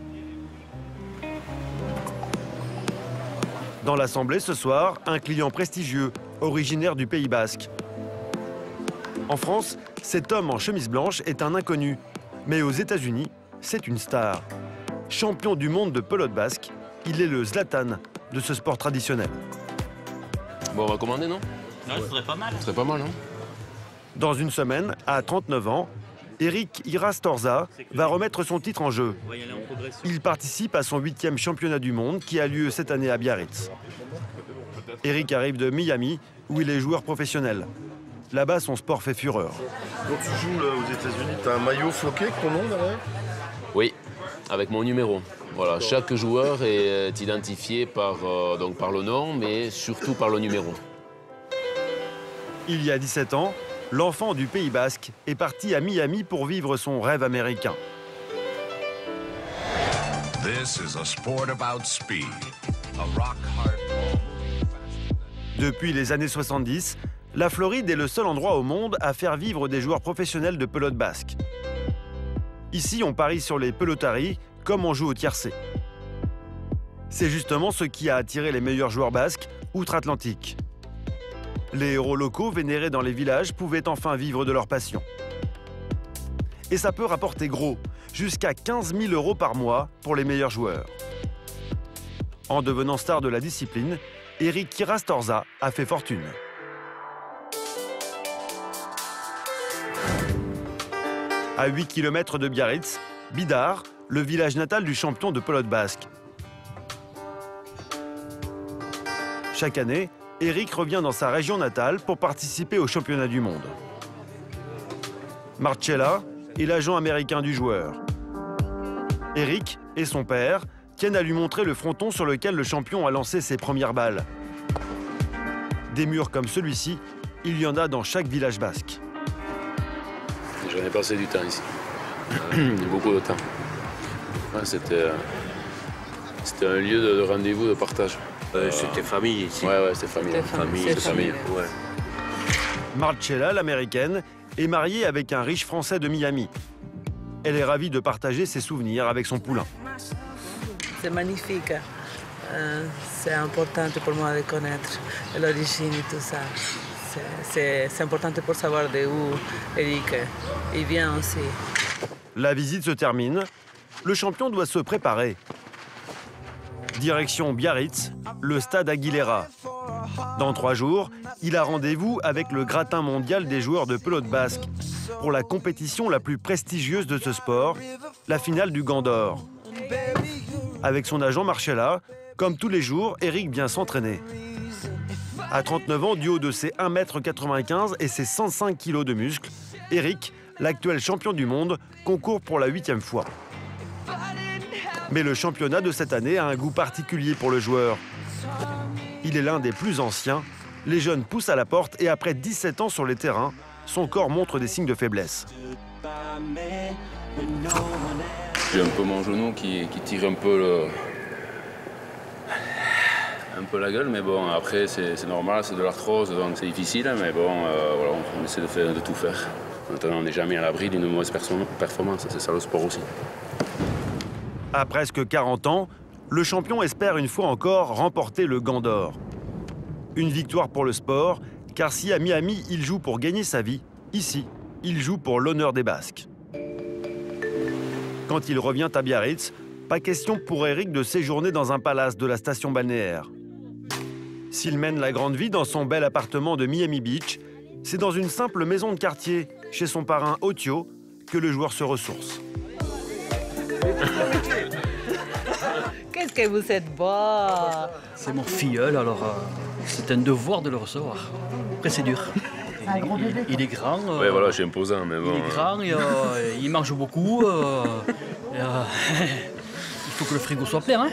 Dans l'assemblée ce soir, un client prestigieux, originaire du Pays Basque. En France, cet homme en chemise blanche est un inconnu. Mais aux États-Unis, c'est une star. Champion du monde de pelote basque, il est le Zlatan de ce sport traditionnel. Bon, on va commander, non? Ouais, ce serait pas mal. Ce serait pas mal, hein? Dans une semaine, à 39 ans, Eric Irastorza va remettre son titre en jeu. Il participe à son 8e championnat du monde qui a lieu cette année à Biarritz. Eric arrive de Miami, où il est joueur professionnel. Là-bas, son sport fait fureur. Quand tu joues là, aux États-Unis, tu as un maillot floqué avec ton nom derrière? Oui, avec mon numéro. Voilà, chaque joueur est identifié par le nom, mais surtout par le numéro. Il y a 17 ans, l'enfant du Pays Basque est parti à Miami pour vivre son rêve américain. This is a sport about speed. A rock hard ball. Depuis les années 70, la Floride est le seul endroit au monde à faire vivre des joueurs professionnels de pelote basque. Ici, on parie sur les pelotaries comme on joue au tiercé. C'est justement ce qui a attiré les meilleurs joueurs basques outre-Atlantique. Les héros locaux vénérés dans les villages pouvaient enfin vivre de leur passion. Et ça peut rapporter gros, jusqu'à 15 000 € par mois pour les meilleurs joueurs. En devenant star de la discipline, Eric Irastorza a fait fortune. À 8 km de Biarritz, Bidar, le village natal du champion de pelote basque. Chaque année, Eric revient dans sa région natale pour participer au championnat du monde. Marcella est l'agent américain du joueur. Eric et son père tiennent à lui montrer le fronton sur lequel le champion a lancé ses premières balles. Des murs comme celui-ci, il y en a dans chaque village basque. J'en ai passé du temps ici. Beaucoup de temps. Ouais, c'était un lieu de rendez-vous, de partage. C'était famille ici. Ouais, c'était famille. C'est famille. Ouais. Marcella, l'américaine, est mariée avec un riche Français de Miami. Elle est ravie de partager ses souvenirs avec son poulain. C'est magnifique. C'est important pour moi de connaître l'origine et tout ça. C'est important pour savoir d'où Eric vient aussi. La visite se termine. Le champion doit se préparer. Direction Biarritz, le stade Aguilera. Dans 3 jours, il a rendez-vous avec le gratin mondial des joueurs de pelote basque pour la compétition la plus prestigieuse de ce sport, la finale du Gant d'Or. Avec son agent Marcella, comme tous les jours, Eric vient s'entraîner. À 39 ans, du haut de ses 1,95 m et ses 105 kg de muscles, Eric, l'actuel champion du monde, concourt pour la 8e fois. Mais le championnat de cette année a un goût particulier pour le joueur. Il est l'un des plus anciens. Les jeunes poussent à la porte et après 17 ans sur les terrains, son corps montre des signes de faiblesse. J'ai un peu mon genou qui tire un peu la gueule, mais bon, après c'est normal, c'est de l'arthrose, donc c'est difficile, mais bon, voilà, on essaie de tout faire. Maintenant, on n'est jamais à l'abri d'une mauvaise performance, c'est ça le sport aussi. À presque 40 ans, le champion espère une fois encore remporter le Gant d'Or. Une victoire pour le sport, car si à Miami il joue pour gagner sa vie, ici, il joue pour l'honneur des Basques. Quand il revient à Biarritz, pas question pour Eric de séjourner dans un palace de la station balnéaire. S'il mène la grande vie dans son bel appartement de Miami Beach, c'est dans une simple maison de quartier, chez son parrain Otio, que le joueur se ressource. Qu'est-ce que vous êtes beau! C'est mon filleul, alors c'est un devoir de le recevoir. Après, c'est dur. Il est grand. Ouais, voilà, je suis imposant, mais bon. Il est grand, il mange beaucoup. Il faut que le frigo soit plein, hein?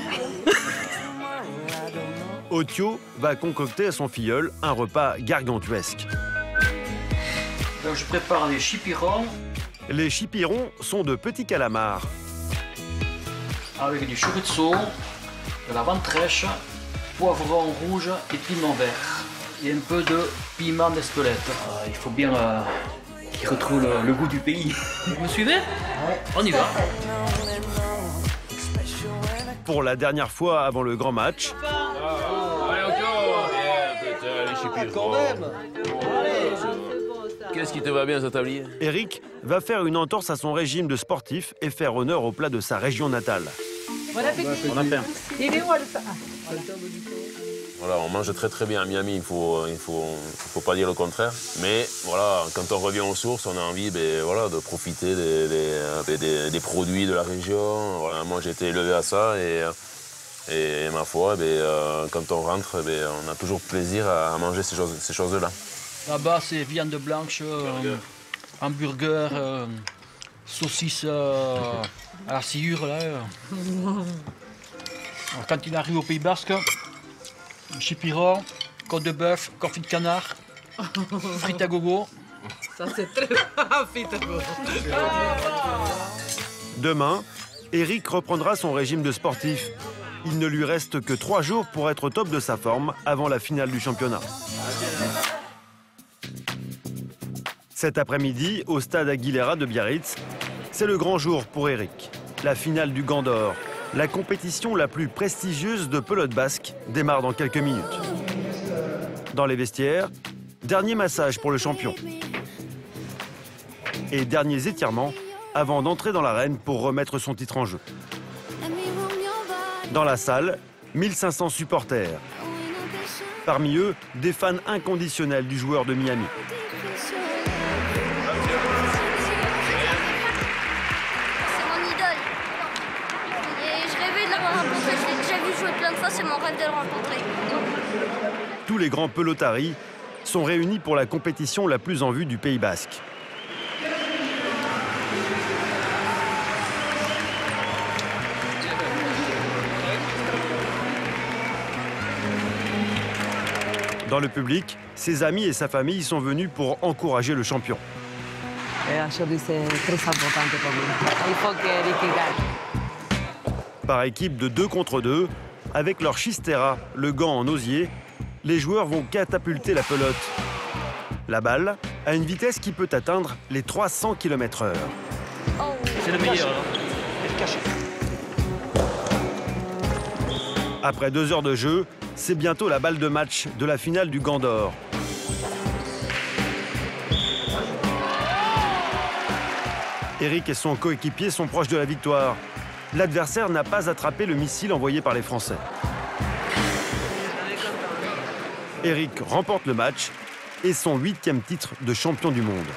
Otio va concocter à son filleul un repas gargantuesque. Donc, je prépare les chipirons. Les chipirons sont de petits calamars. Avec du chorizo, de la ventrèche, poivron rouge et piment vert. Et un peu de piment d'Espelette. Il faut bien qu'il retrouve le goût du pays. Vous me suivez? On y va. Pour la dernière fois avant le grand match, qu'est-ce qui te va bien, ce tablier? Eric va faire une entorse à son régime de sportif et faire honneur au plat de sa région natale. Bon appétit. Bon appétit. Il est où le ça? Voilà, on mange très bien à Miami, il faut pas dire le contraire. Mais voilà, quand on revient aux sources, on a envie voilà, de profiter des produits de la région. Voilà, moi j'ai été élevé à ça et ma foi, quand on rentre, on a toujours plaisir à manger ces choses-là. Là-bas, c'est viande blanche, hamburger, saucisse à la sciure. Là. Alors, quand il arrive au Pays Basque, chipiron, côte de bœuf, confit de canard, frites à gogo. Ça, c'est très frites à gogo. Demain, Eric reprendra son régime de sportif. Il ne lui reste que 3 jours pour être au top de sa forme avant la finale du championnat. Cet après-midi, au stade Aguilera de Biarritz, c'est le grand jour pour Eric. La finale du Gant d'Or, la compétition la plus prestigieuse de pelote basque, démarre dans quelques minutes. Dans les vestiaires, dernier massage pour le champion. Et derniers étirements avant d'entrer dans l'arène pour remettre son titre en jeu. Dans la salle, 1500 supporters. Parmi eux, des fans inconditionnels du joueur de Miami. C'est mon rêve de le rencontrer. Tous les grands pelotaris sont réunis pour la compétition la plus en vue du Pays Basque. Dans le public, ses amis et sa famille sont venus pour encourager le champion. Aujourd'hui, c'est très important pour moi. Il faut qu'Eric gagne. Par équipe de 2 contre 2, avec leur chistera, le gant en osier, les joueurs vont catapulter la pelote. La balle a une vitesse qui peut atteindre les 300 km/h. C'est le meilleur. Après 2 heures de jeu, c'est bientôt la balle de match de la finale du Gant d'Or. Eric et son coéquipier sont proches de la victoire. L'adversaire n'a pas attrapé le missile envoyé par les Français. Eric remporte le match et son 8e titre de champion du monde.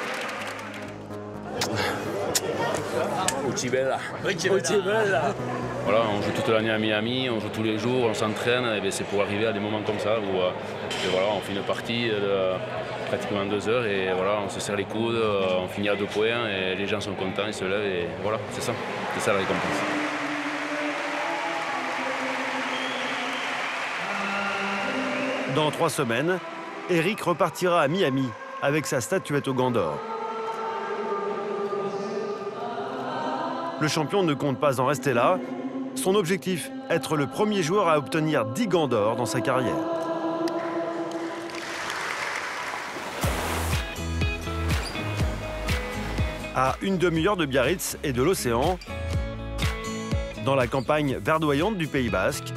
Ucibella. voilà, on joue toute l'année à Miami, on joue tous les jours, on s'entraîne, et c'est pour arriver à des moments comme ça où et voilà, on fait une partie de pratiquement 2 heures et voilà, on se serre les coudes, on finit à 2 points et les gens sont contents, ils se lèvent et voilà, c'est ça la récompense. Dans 3 semaines, Eric repartira à Miami avec sa statuette au gant d'or. Le champion ne compte pas en rester là. Son objectif, être le premier joueur à obtenir 10 gants d'or dans sa carrière. À une demi-heure de Biarritz et de l'océan, dans la campagne verdoyante du Pays Basque,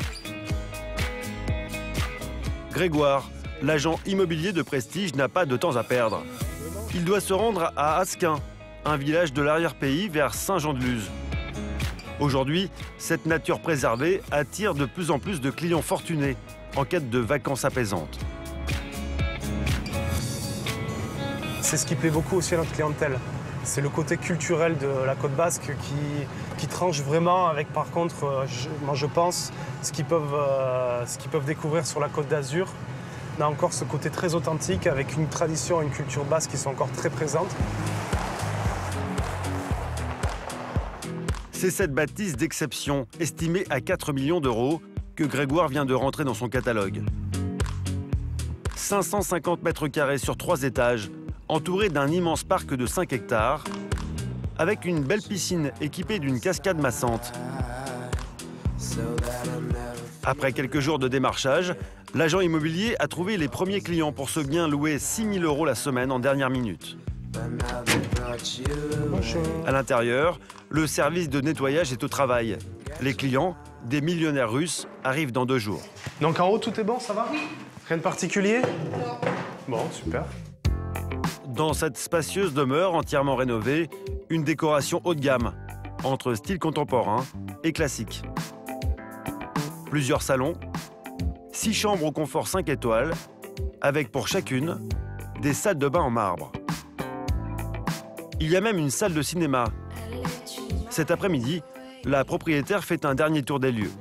Grégoire, l'agent immobilier de prestige, n'a pas de temps à perdre. Il doit se rendre à Asquin, un village de l'arrière-pays vers Saint-Jean-de-Luz. Aujourd'hui, cette nature préservée attire de plus en plus de clients fortunés en quête de vacances apaisantes. C'est ce qui plaît beaucoup aussi à notre clientèle. C'est le côté culturel de la Côte Basque qui tranche vraiment avec, par contre, moi je pense, ce qu'ils peuvent découvrir sur la Côte d'Azur. On a encore ce côté très authentique avec une tradition et une culture basque qui sont encore très présentes. C'est cette bâtisse d'exception, estimée à 4 millions d'euros, que Grégoire vient de rentrer dans son catalogue. 550 mètres carrés sur 3 étages, entouré d'un immense parc de 5 hectares, avec une belle piscine équipée d'une cascade massante. Après quelques jours de démarchage, l'agent immobilier a trouvé les premiers clients pour ce bien loué 6 000 € la semaine en dernière minute. À l'intérieur, le service de nettoyage est au travail. Les clients, des millionnaires russes, arrivent dans 2 jours. Donc en haut, tout est bon, ça va? Oui. Rien de particulier? Non. Bon, super. Dans cette spacieuse demeure entièrement rénovée, une décoration haut de gamme, entre style contemporain et classique. Plusieurs salons, 6 chambres au confort 5 étoiles, avec pour chacune des salles de bain en marbre. Il y a même une salle de cinéma. Cet après-midi, la propriétaire fait un dernier tour des lieux.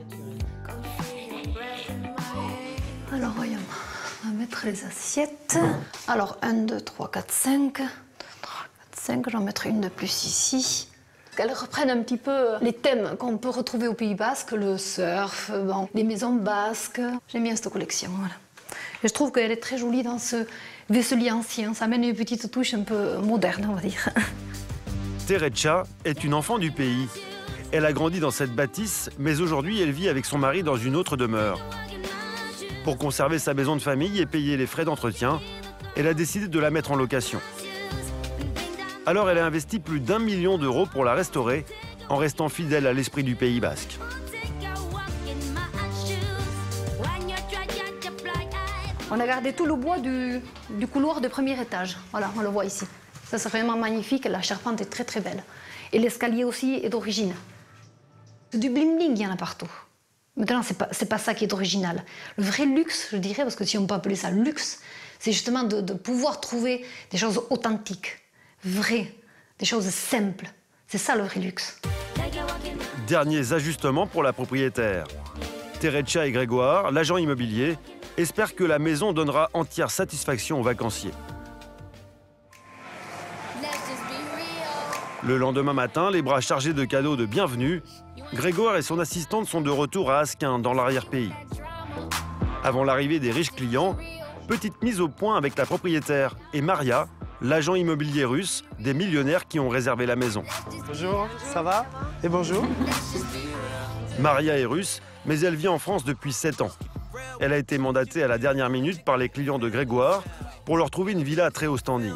Alors voyons, on va mettre les assiettes. Alors 1, 2, 3, 4, 5. 3, 4, 5, j'en mettrai une de plus ici. Qu'elles reprennent un petit peu les thèmes qu'on peut retrouver au Pays Basque, le surf, bon, les maisons basques. J'aime bien cette collection, voilà. Et je trouve qu'elle est très jolie dans ce vaisselier ancien. Ça amène une petite touche un peu moderne, on va dire. Terecha est une enfant du pays. Elle a grandi dans cette bâtisse, mais aujourd'hui, elle vit avec son mari dans une autre demeure. Pour conserver sa maison de famille et payer les frais d'entretien, elle a décidé de la mettre en location. Alors elle a investi plus d'1 million d'euros pour la restaurer, en restant fidèle à l'esprit du Pays Basque. On a gardé tout le bois du couloir de premier étage. Voilà, on le voit ici. Ça, c'est vraiment magnifique. La charpente est très, très belle. Et l'escalier aussi est d'origine. Du bling-bling, il y en a partout. Maintenant, c'est pas ça qui est original. Le vrai luxe, je dirais, parce que si on peut appeler ça luxe, c'est justement de pouvoir trouver des choses authentiques, vraies, des choses simples. C'est ça le vrai luxe. Derniers ajustements pour la propriétaire. Terecha et Grégoire, l'agent immobilier, espèrent que la maison donnera entière satisfaction aux vacanciers. Le lendemain matin, les bras chargés de cadeaux de bienvenue, Grégoire et son assistante sont de retour à Asquin, dans l'arrière-pays. Avant l'arrivée des riches clients, petite mise au point avec la propriétaire et Maria, l'agent immobilier russe des millionnaires qui ont réservé la maison. Bonjour, ça va? Et bonjour. Maria est russe, mais elle vit en France depuis 7 ans. Elle a été mandatée à la dernière minute par les clients de Grégoire pour leur trouver une villa à très haut standing.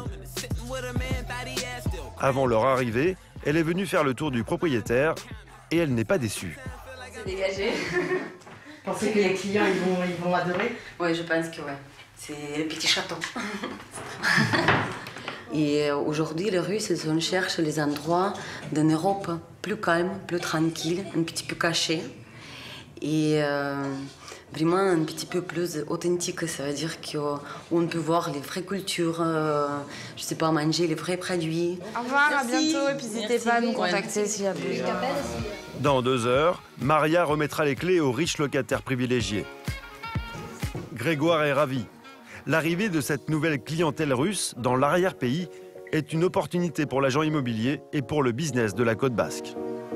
Avant leur arrivée, elle est venue faire le tour du propriétaire et elle n'est pas déçue. C'est dégagé. Vous pensez que les clients ils vont adorer? Oui, je pense que oui. C'est le petit château. Et aujourd'hui, les Russes, on cherche les endroits d'une Europe plus calme, plus tranquille, un petit peu cachée. Et vraiment un petit peu plus authentique. Ça veut dire qu'on peut voir les vraies cultures, je sais pas, manger les vrais produits. Au revoir, à bientôt, et puis n'hésitez pas à nous contacter s'il y a besoin. Dans 2 heures, Maria remettra les clés aux riches locataires privilégiés. Grégoire est ravi. L'arrivée de cette nouvelle clientèle russe dans l'arrière-pays est une opportunité pour l'agent immobilier et pour le business de la Côte Basque.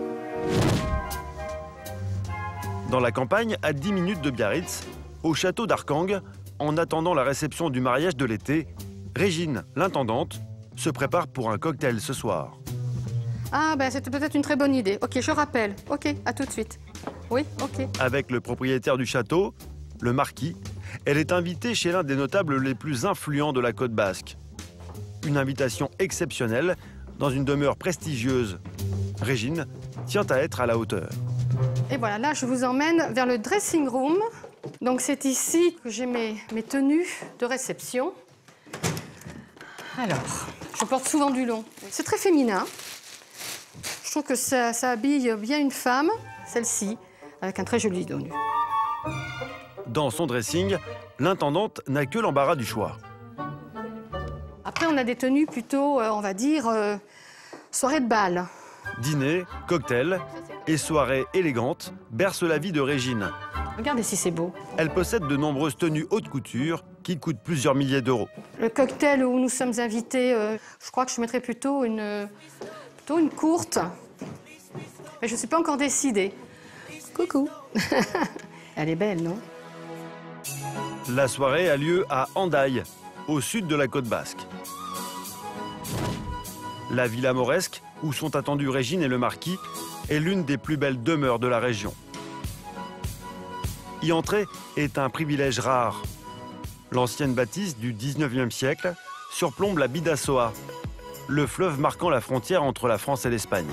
Dans la campagne, à 10 minutes de Biarritz, au château d'Arkang, en attendant la réception du mariage de l'été, Régine, l'intendante, se prépare pour un cocktail ce soir. Ah ben c'était peut-être une très bonne idée. Ok, je rappelle. Ok, à tout de suite. Oui, ok. Avec le propriétaire du château, le marquis, elle est invitée chez l'un des notables les plus influents de la Côte Basque. Une invitation exceptionnelle dans une demeure prestigieuse. Régine tient à être à la hauteur. Et voilà, là, je vous emmène vers le dressing room. Donc, c'est ici que j'ai mes tenues de réception. Alors, je porte souvent du long. C'est très féminin. Je trouve que ça habille bien une femme, celle-ci, avec un très joli dos nu. Dans son dressing, l'intendante n'a que l'embarras du choix. Après, on a des tenues plutôt, on va dire, soirée de bal. Dîner, cocktail et soirée élégante bercent la vie de Régine. Regardez si c'est beau. Elle possède de nombreuses tenues haute couture qui coûtent plusieurs milliers d'euros. Le cocktail où nous sommes invités, je crois que je mettrais plutôt une courte. Mais je ne suis pas encore décidée. Coucou. Elle est belle, non? La soirée a lieu à Hendaye, au sud de la Côte Basque. La Villa Mauresque, où sont attendus Régine et le marquis, est l'une des plus belles demeures de la région. Y entrer est un privilège rare. L'ancienne bâtisse du 19e siècle surplombe la Bidassoa, le fleuve marquant la frontière entre la France et l'Espagne.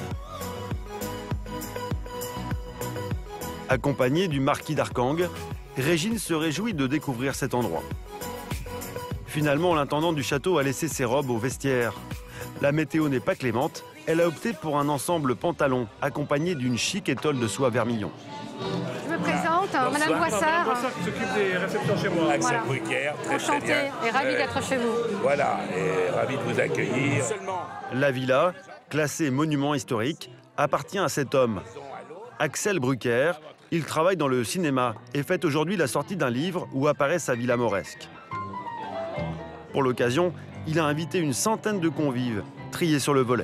Accompagnée du marquis d'Arkang, Régine se réjouit de découvrir cet endroit. Finalement, l'intendant du château a laissé ses robes au vestiaire. La météo n'est pas clémente, elle a opté pour un ensemble pantalon accompagné d'une chic étole de soie vermillon. Je me présente, Madame Boissard. Qui s'occupe des réceptions chez moi. Axel Bruckner, très bien. Et ravie d'être chez vous. Voilà, et ravi de vous accueillir. La villa, classée monument historique, appartient à cet homme. Axel Bruckner, il travaille dans le cinéma et fête aujourd'hui la sortie d'un livre où apparaît sa villa mauresque. Pour l'occasion, il a invité une centaine de convives, triés sur le volet.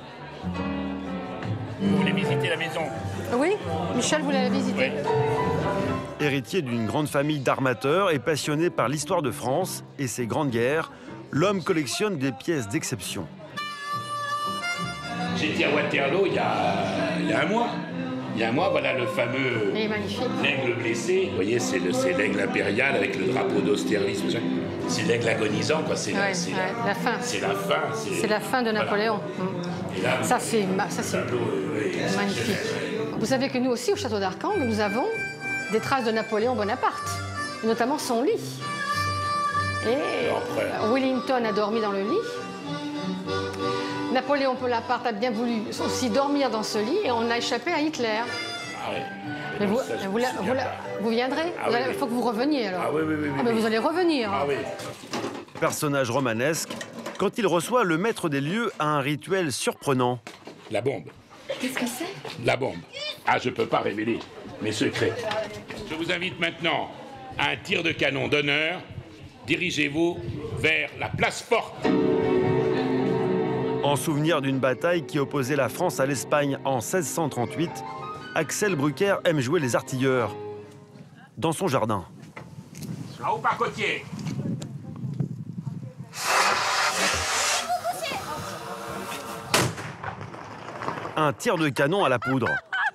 Vous voulez visiter la maison? Oui, Michel voulait la visiter. Oui. Héritier d'une grande famille d'armateurs et passionné par l'histoire de France et ses grandes guerres, l'homme collectionne des pièces d'exception. J'étais à Waterloo il y a un mois. Il y a un mois, voilà le fameux l'aigle blessé. Vous voyez, c'est l'aigle impérial avec le drapeau d'Austerlitz. C'est l'aigle agonisant, quoi. C'est la fin. C'est la fin. C'est la fin de Napoléon. Voilà. Ça, c'est magnifique. Vous savez que nous aussi, au château d'Arkang, nous avons des traces de Napoléon Bonaparte, et notamment son lit. Et Wellington a dormi dans le lit. Napoléon Bonaparte a bien voulu aussi dormir dans ce lit et on a échappé à Hitler. Ah ouais. Mais vous viendrez? Il faut que vous reveniez alors. Ah oui. Mais vous allez revenir. Ah oui. Personnage romanesque, quand il reçoit le maître des lieux à un rituel surprenant. La bombe. Qu'est-ce que c'est? La bombe. Ah, je ne peux pas révéler mes secrets. Je vous invite maintenant à un tir de canon d'honneur. Dirigez-vous vers la place forte. En souvenir d'une bataille qui opposait la France à l'Espagne en 1638, Axel Bruckner aime jouer les artilleurs. Dans son jardin. En haut par côtier. Un tir de canon à la poudre.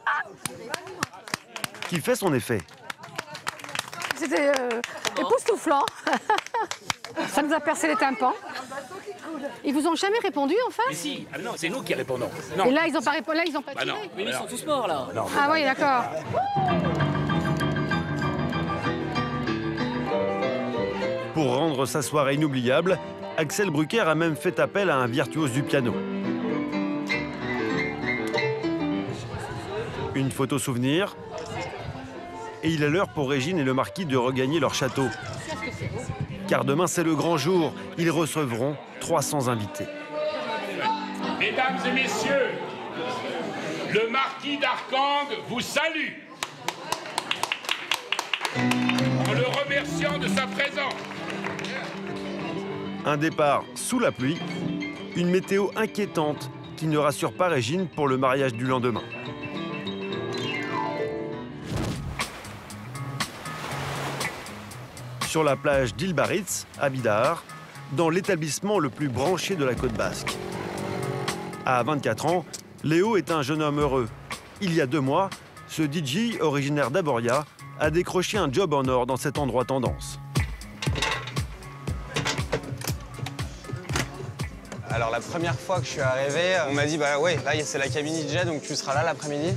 Qui fait son effet. C'était époustouflant. Ça nous a percé les tympans. Ils vous ont jamais répondu en face? Mais si, non, c'est nous qui répondons. Non. Et là, ils n'ont pas répondu, là, ils n'ont pas tiré. Non. Mais ils sont tous morts là. Non, ah oui, d'accord. Pour rendre sa soirée inoubliable, Axel Bruckner a même fait appel à un virtuose du piano. Une photo souvenir. Et il est l'heure pour Régine et le marquis de regagner leur château. Car demain, c'est le grand jour. Ils recevront 300 invités. Mesdames et messieurs, le marquis d'Arcang vous salue en le remerciant de sa présence. Un départ sous la pluie, une météo inquiétante qui ne rassure pas Régine pour le mariage du lendemain. Sur la plage d'Ilbaritz, à Bidart, dans l'établissement le plus branché de la côte basque. À 24 ans, Léo est un jeune homme heureux. Il y a 2 mois, ce DJ, originaire d'Aboria, a décroché un job en or dans cet endroit tendance. Alors la première fois que je suis arrivé, on m'a dit bah ouais, là c'est la cabine DJ, donc tu seras là l'après-midi.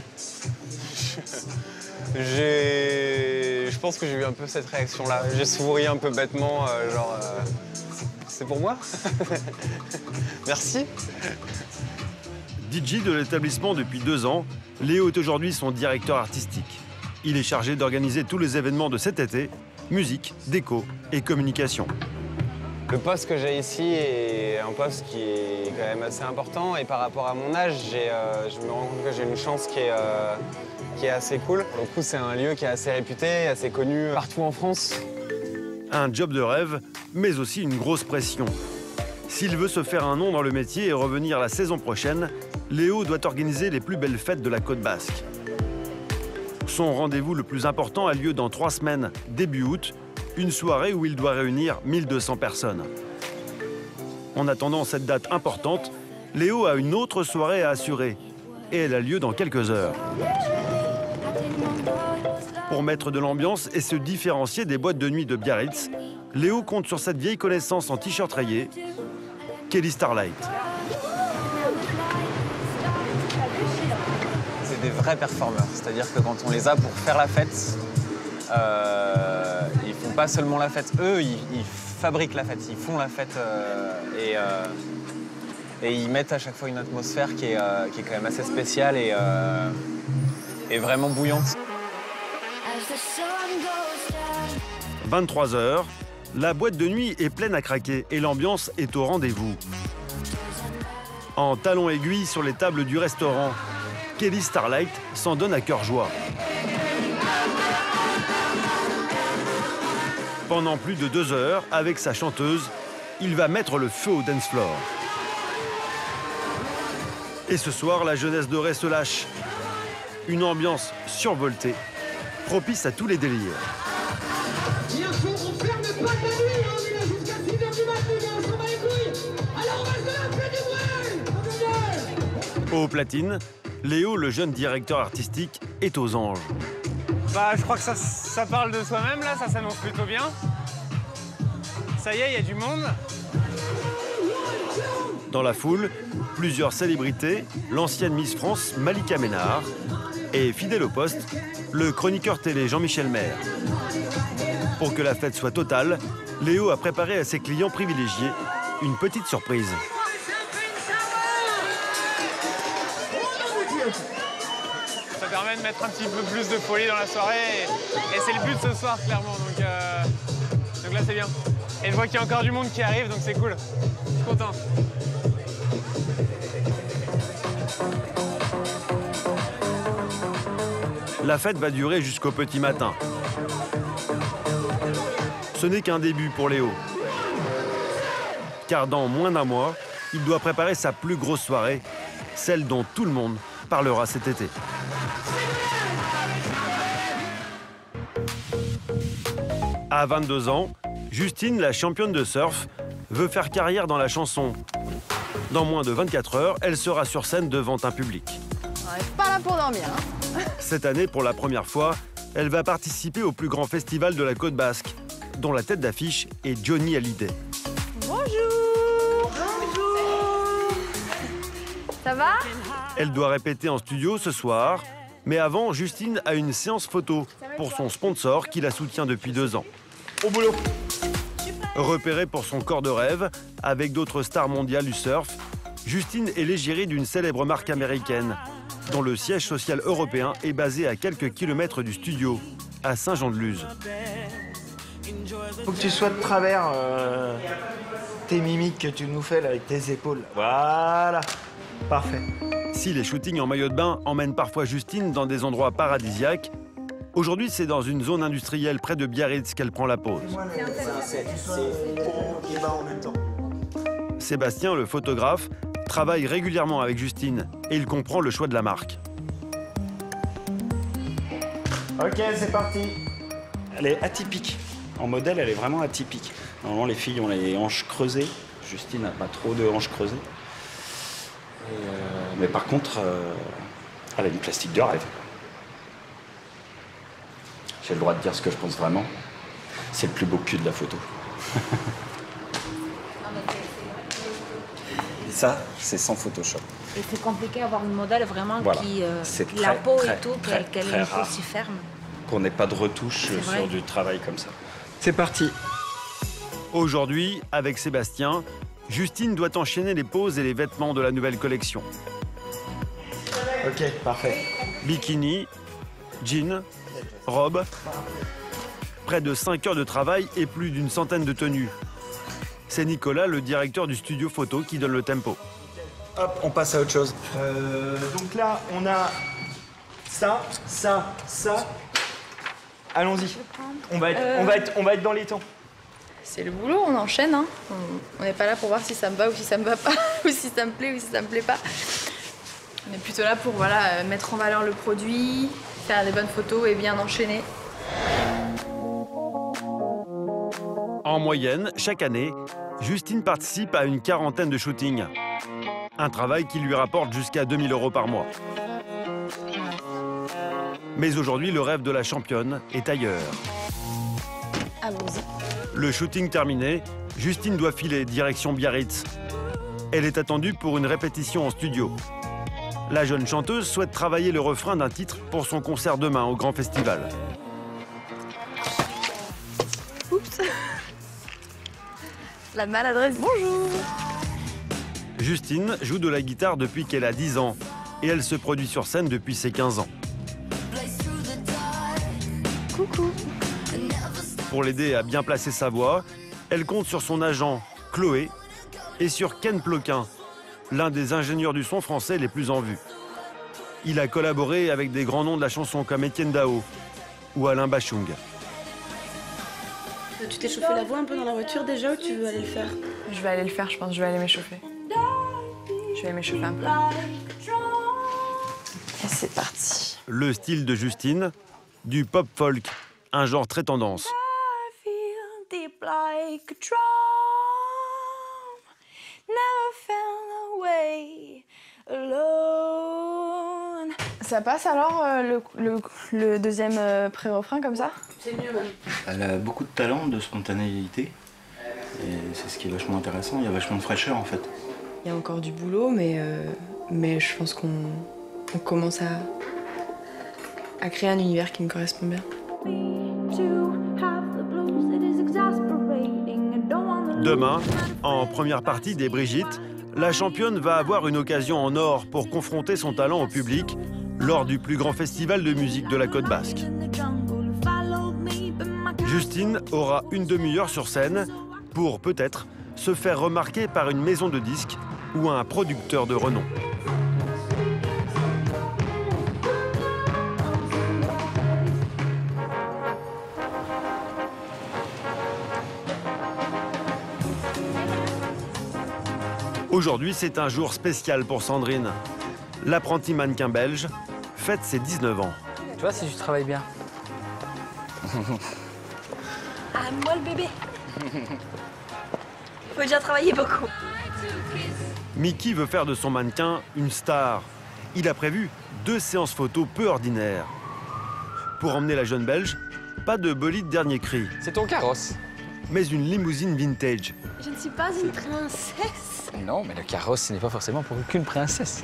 Je pense que j'ai eu un peu cette réaction-là. J'ai souri un peu bêtement, c'est pour moi. Merci. DJ de l'établissement depuis 2 ans, Léo est aujourd'hui son directeur artistique. Il est chargé d'organiser tous les événements de cet été, musique, déco et communication. Le poste que j'ai ici est un poste qui est quand même assez important et par rapport à mon âge, je me rends compte que j'ai une chance qui est assez cool. Pour le coup, c'est un lieu qui est assez réputé, assez connu partout en France. Un job de rêve, mais aussi une grosse pression. S'il veut se faire un nom dans le métier et revenir la saison prochaine, Léo doit organiser les plus belles fêtes de la côte basque. Son rendez-vous le plus important a lieu dans 3 semaines, début août, une soirée où il doit réunir 1200 personnes. En attendant cette date importante, Léo a une autre soirée à assurer, et elle a lieu dans quelques heures. Pour mettre de l'ambiance et se différencier des boîtes de nuit de Biarritz, Léo compte sur cette vieille connaissance en t-shirt rayé, Kelly Starlight. C'est des vrais performeurs, c'est-à-dire que quand on les a pour faire la fête, ils font pas seulement la fête, eux, ils fabriquent la fête, ils font la fête et ils mettent à chaque fois une atmosphère qui est quand même assez spéciale et vraiment bouillante. 23 h, la boîte de nuit est pleine à craquer et l'ambiance est au rendez-vous. En talons aiguilles sur les tables du restaurant, Kelly Starlight s'en donne à cœur joie. Pendant plus de 2 heures, avec sa chanteuse, il va mettre le feu au dance floor. Et ce soir, la jeunesse dorée se lâche. Une ambiance survoltée, propice à tous les délires. Bien sûr, on ferme pas de la nuit, on est là jusqu'à 6 h du matin, on s'en bat les couilles. Alors on va se faire du bruit. Aux platines, Léo, le jeune directeur artistique, est aux anges. Bah, je crois que ça parle de soi-même, là, ça s'annonce plutôt bien. Ça y est, il y a du monde. Dans la foule, plusieurs célébrités, l'ancienne Miss France Malika Ménard et fidèle au poste, le chroniqueur télé Jean-Michel Maire. Pour que la fête soit totale, Léo a préparé à ses clients privilégiés une petite surprise. Ça permet de mettre un petit peu plus de folie dans la soirée et c'est le but ce soir, clairement. Donc là, c'est bien. Et je vois qu'il y a encore du monde qui arrive, donc c'est cool. Je suis content. La fête va durer jusqu'au petit matin. Ce n'est qu'un début pour Léo. Car dans moins d'1 mois, il doit préparer sa plus grosse soirée, celle dont tout le monde parlera cet été. À 22 ans, Justine, la championne de surf, veut faire carrière dans la chanson. Dans moins de 24 heures, elle sera sur scène devant un public. On n'est pas là pour dormir, hein. Cette année, pour la première fois, elle va participer au plus grand festival de la côte basque, dont la tête d'affiche est Johnny Hallyday. Bonjour. Bonjour. Ça va? Elle doit répéter en studio ce soir, mais avant, Justine a une séance photo pour son sponsor qui la soutient depuis 2 ans. Au boulot. Repérée pour son corps de rêve, avec d'autres stars mondiales du surf, Justine est l'égérie d'une célèbre marque américaine, dont le siège social européen est basé à quelques kilomètres du studio, à Saint-Jean-de-Luz. Faut que tu sois de travers tes mimiques que tu nous fais là, avec tes épaules. Voilà, parfait. Si les shootings en maillot de bain emmènent parfois Justine dans des endroits paradisiaques, aujourd'hui c'est dans une zone industrielle près de Biarritz qu'elle prend la pause. Sébastien, le photographe, travaille régulièrement avec Justine et il comprend le choix de la marque. Ok, c'est parti. Elle est atypique. En modèle, elle est vraiment atypique. Normalement, les filles ont les hanches creusées. Justine n'a pas trop de hanches creusées. Mais par contre, elle a une plastique de rêve. J'ai le droit de dire ce que je pense vraiment. C'est le plus beau cul de la photo. Et ça, c'est sans Photoshop. Et c'est compliqué d'avoir une modèle vraiment Voilà. qui... C'est la très, peau très, et tout, très, qu'elle très est une peau rare. si ferme. Qu'on n'ait pas de retouche C'est vrai. sur du travail comme ça. C'est parti. Aujourd'hui, avec Sébastien, Justine doit enchaîner les poses et les vêtements de la nouvelle collection. Ok, parfait. Bikini, jean, robe, près de 5 heures de travail et plus d'une centaine de tenues. C'est Nicolas, le directeur du studio photo, qui donne le tempo. Hop, on passe à autre chose. Donc là, on a ça, ça, ça. Allons-y. On va être dans les temps. C'est le boulot, on enchaîne. Hein. On n'est pas là pour voir si ça me va ou si ça me va pas, ou si ça me plaît ou si ça me plaît pas. On est plutôt là pour mettre en valeur le produit, faire des bonnes photos et bien enchaîner. En moyenne, chaque année, Justine participe à une quarantaine de shootings. Un travail qui lui rapporte jusqu'à 2 000 € par mois. Mais aujourd'hui, le rêve de la championne est ailleurs. Allons-y. Le shooting terminé, Justine doit filer direction Biarritz. Elle est attendue pour une répétition en studio. La jeune chanteuse souhaite travailler le refrain d'un titre pour son concert demain au Grand Festival. Oups. La maladresse. Bonjour. Justine joue de la guitare depuis qu'elle a 10 ans et elle se produit sur scène depuis ses 15 ans. Coucou. Pour l'aider à bien placer sa voix, elle compte sur son agent, Chloé, et sur Ken Ploquin, l'un des ingénieurs du son français les plus en vue. Il a collaboré avec des grands noms de la chanson comme Étienne Dao ou Alain Bachung. Tu t'es chauffé la voix un peu dans la voiture déjà ou tu veux aller le faire? Je vais aller le faire, je pense. Je vais aller m'échauffer. Je vais aller m'échauffer un peu. Et c'est parti. Le style de Justine, du pop-folk, un genre très tendance. Deep like a drum, never found a way alone. Ça passe alors le deuxième pré-refrain comme ça? C'est mieux même. Elle a beaucoup de talent, de spontanéité. Et c'est ce qui est vachement intéressant. Il y a vachement de fraîcheur en fait. Il y a encore du boulot, mais je pense qu'on commence à créer un univers qui me correspond bien. Demain, en première partie des Brigitte, la championne va avoir une occasion en or pour confronter son talent au public lors du plus grand festival de musique de la Côte Basque. Justine aura une demi-heure sur scène pour, peut-être, se faire remarquer par une maison de disques ou un producteur de renom. Aujourd'hui, c'est un jour spécial pour Sandrine. L'apprentie mannequin belge fête ses 19 ans. Tu vois, si tu travailles bien. Ah, moi le bébé. Faut déjà travailler beaucoup. Mickey veut faire de son mannequin une star. Il a prévu 2 séances photos peu ordinaires. Pour emmener la jeune Belge, pas de bolide dernier cri. C'est ton carrosse. Mais une limousine vintage. Je ne suis pas une princesse. Non, mais le carrosse, ce n'est pas forcément pour qu'une princesse.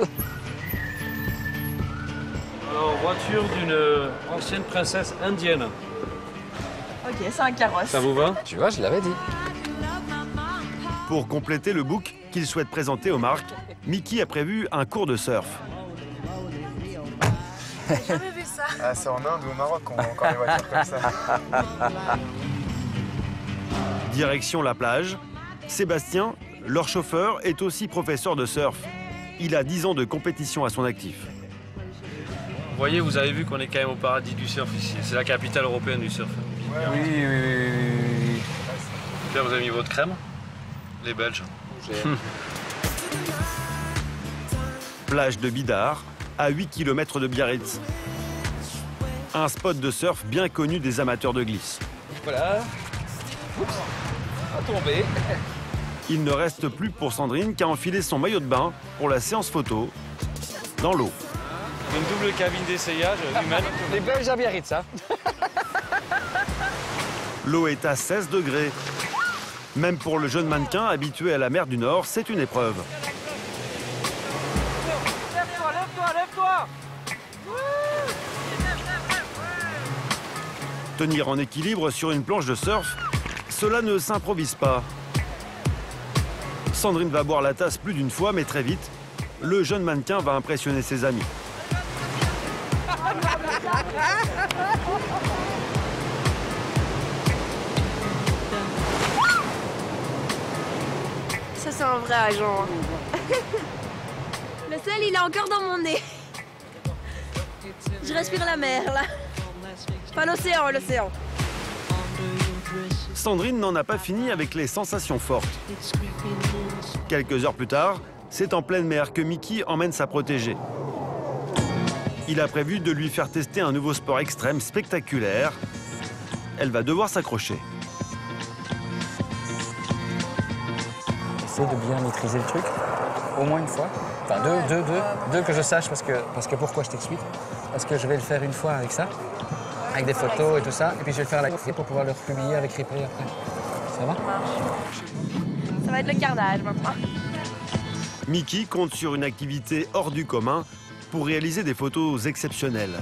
Alors, voiture d'une ancienne princesse indienne. Ok, c'est un carrosse. Ça vous va? Tu vois, je l'avais dit. Pour compléter le book qu'il souhaite présenter aux marques, Mickey a prévu un cours de surf. J'ai jamais vu ça. Ah, c'est en Inde ou au Maroc qu'on voit encore les voitures comme ça. Direction la plage. Sébastien, leur chauffeur, est aussi professeur de surf. Il a 10 ans de compétition à son actif. Vous voyez, vous avez vu qu'on est quand même au paradis du surf ici. C'est la capitale européenne du surf. Oui. Là, vous avez mis votre crème. Les Belges. Plage de Bidart, à 8 km de Biarritz. Un spot de surf bien connu des amateurs de glisse. Voilà. Oups, à tomber. Il ne reste plus pour Sandrine qu'à enfiler son maillot de bain pour la séance photo dans l'eau. Une double cabine d'essayage humaine. Les Belges à Biarritz, hein. L'eau est à 16 degrés. Même pour le jeune mannequin habitué à la mer du Nord, c'est une épreuve. Lève-toi. Tenir en équilibre sur une planche de surf, cela ne s'improvise pas. Sandrine va boire la tasse plus d'une fois, mais très vite, le jeune mannequin va impressionner ses amis. Ça, c'est un vrai agent. Le sel, il est encore dans mon nez. Je respire la mer, là. Pas l'océan, l'océan. Sandrine n'en a pas fini avec les sensations fortes. Quelques heures plus tard, c'est en pleine mer que Mickey emmène sa protégée. Il a prévu de lui faire tester un nouveau sport extrême spectaculaire. Elle va devoir s'accrocher. Essaye de bien maîtriser le truc, au moins une fois. Enfin, deux que je sache, parce que pourquoi je t'explique. Parce que je vais le faire une fois avec ça, avec des photos et tout ça, et puis je vais le faire à la clé pour pouvoir le republier avec replay après. Ça va? Ça va être le carnage maintenant. Mickey compte sur une activité hors du commun pour réaliser des photos exceptionnelles.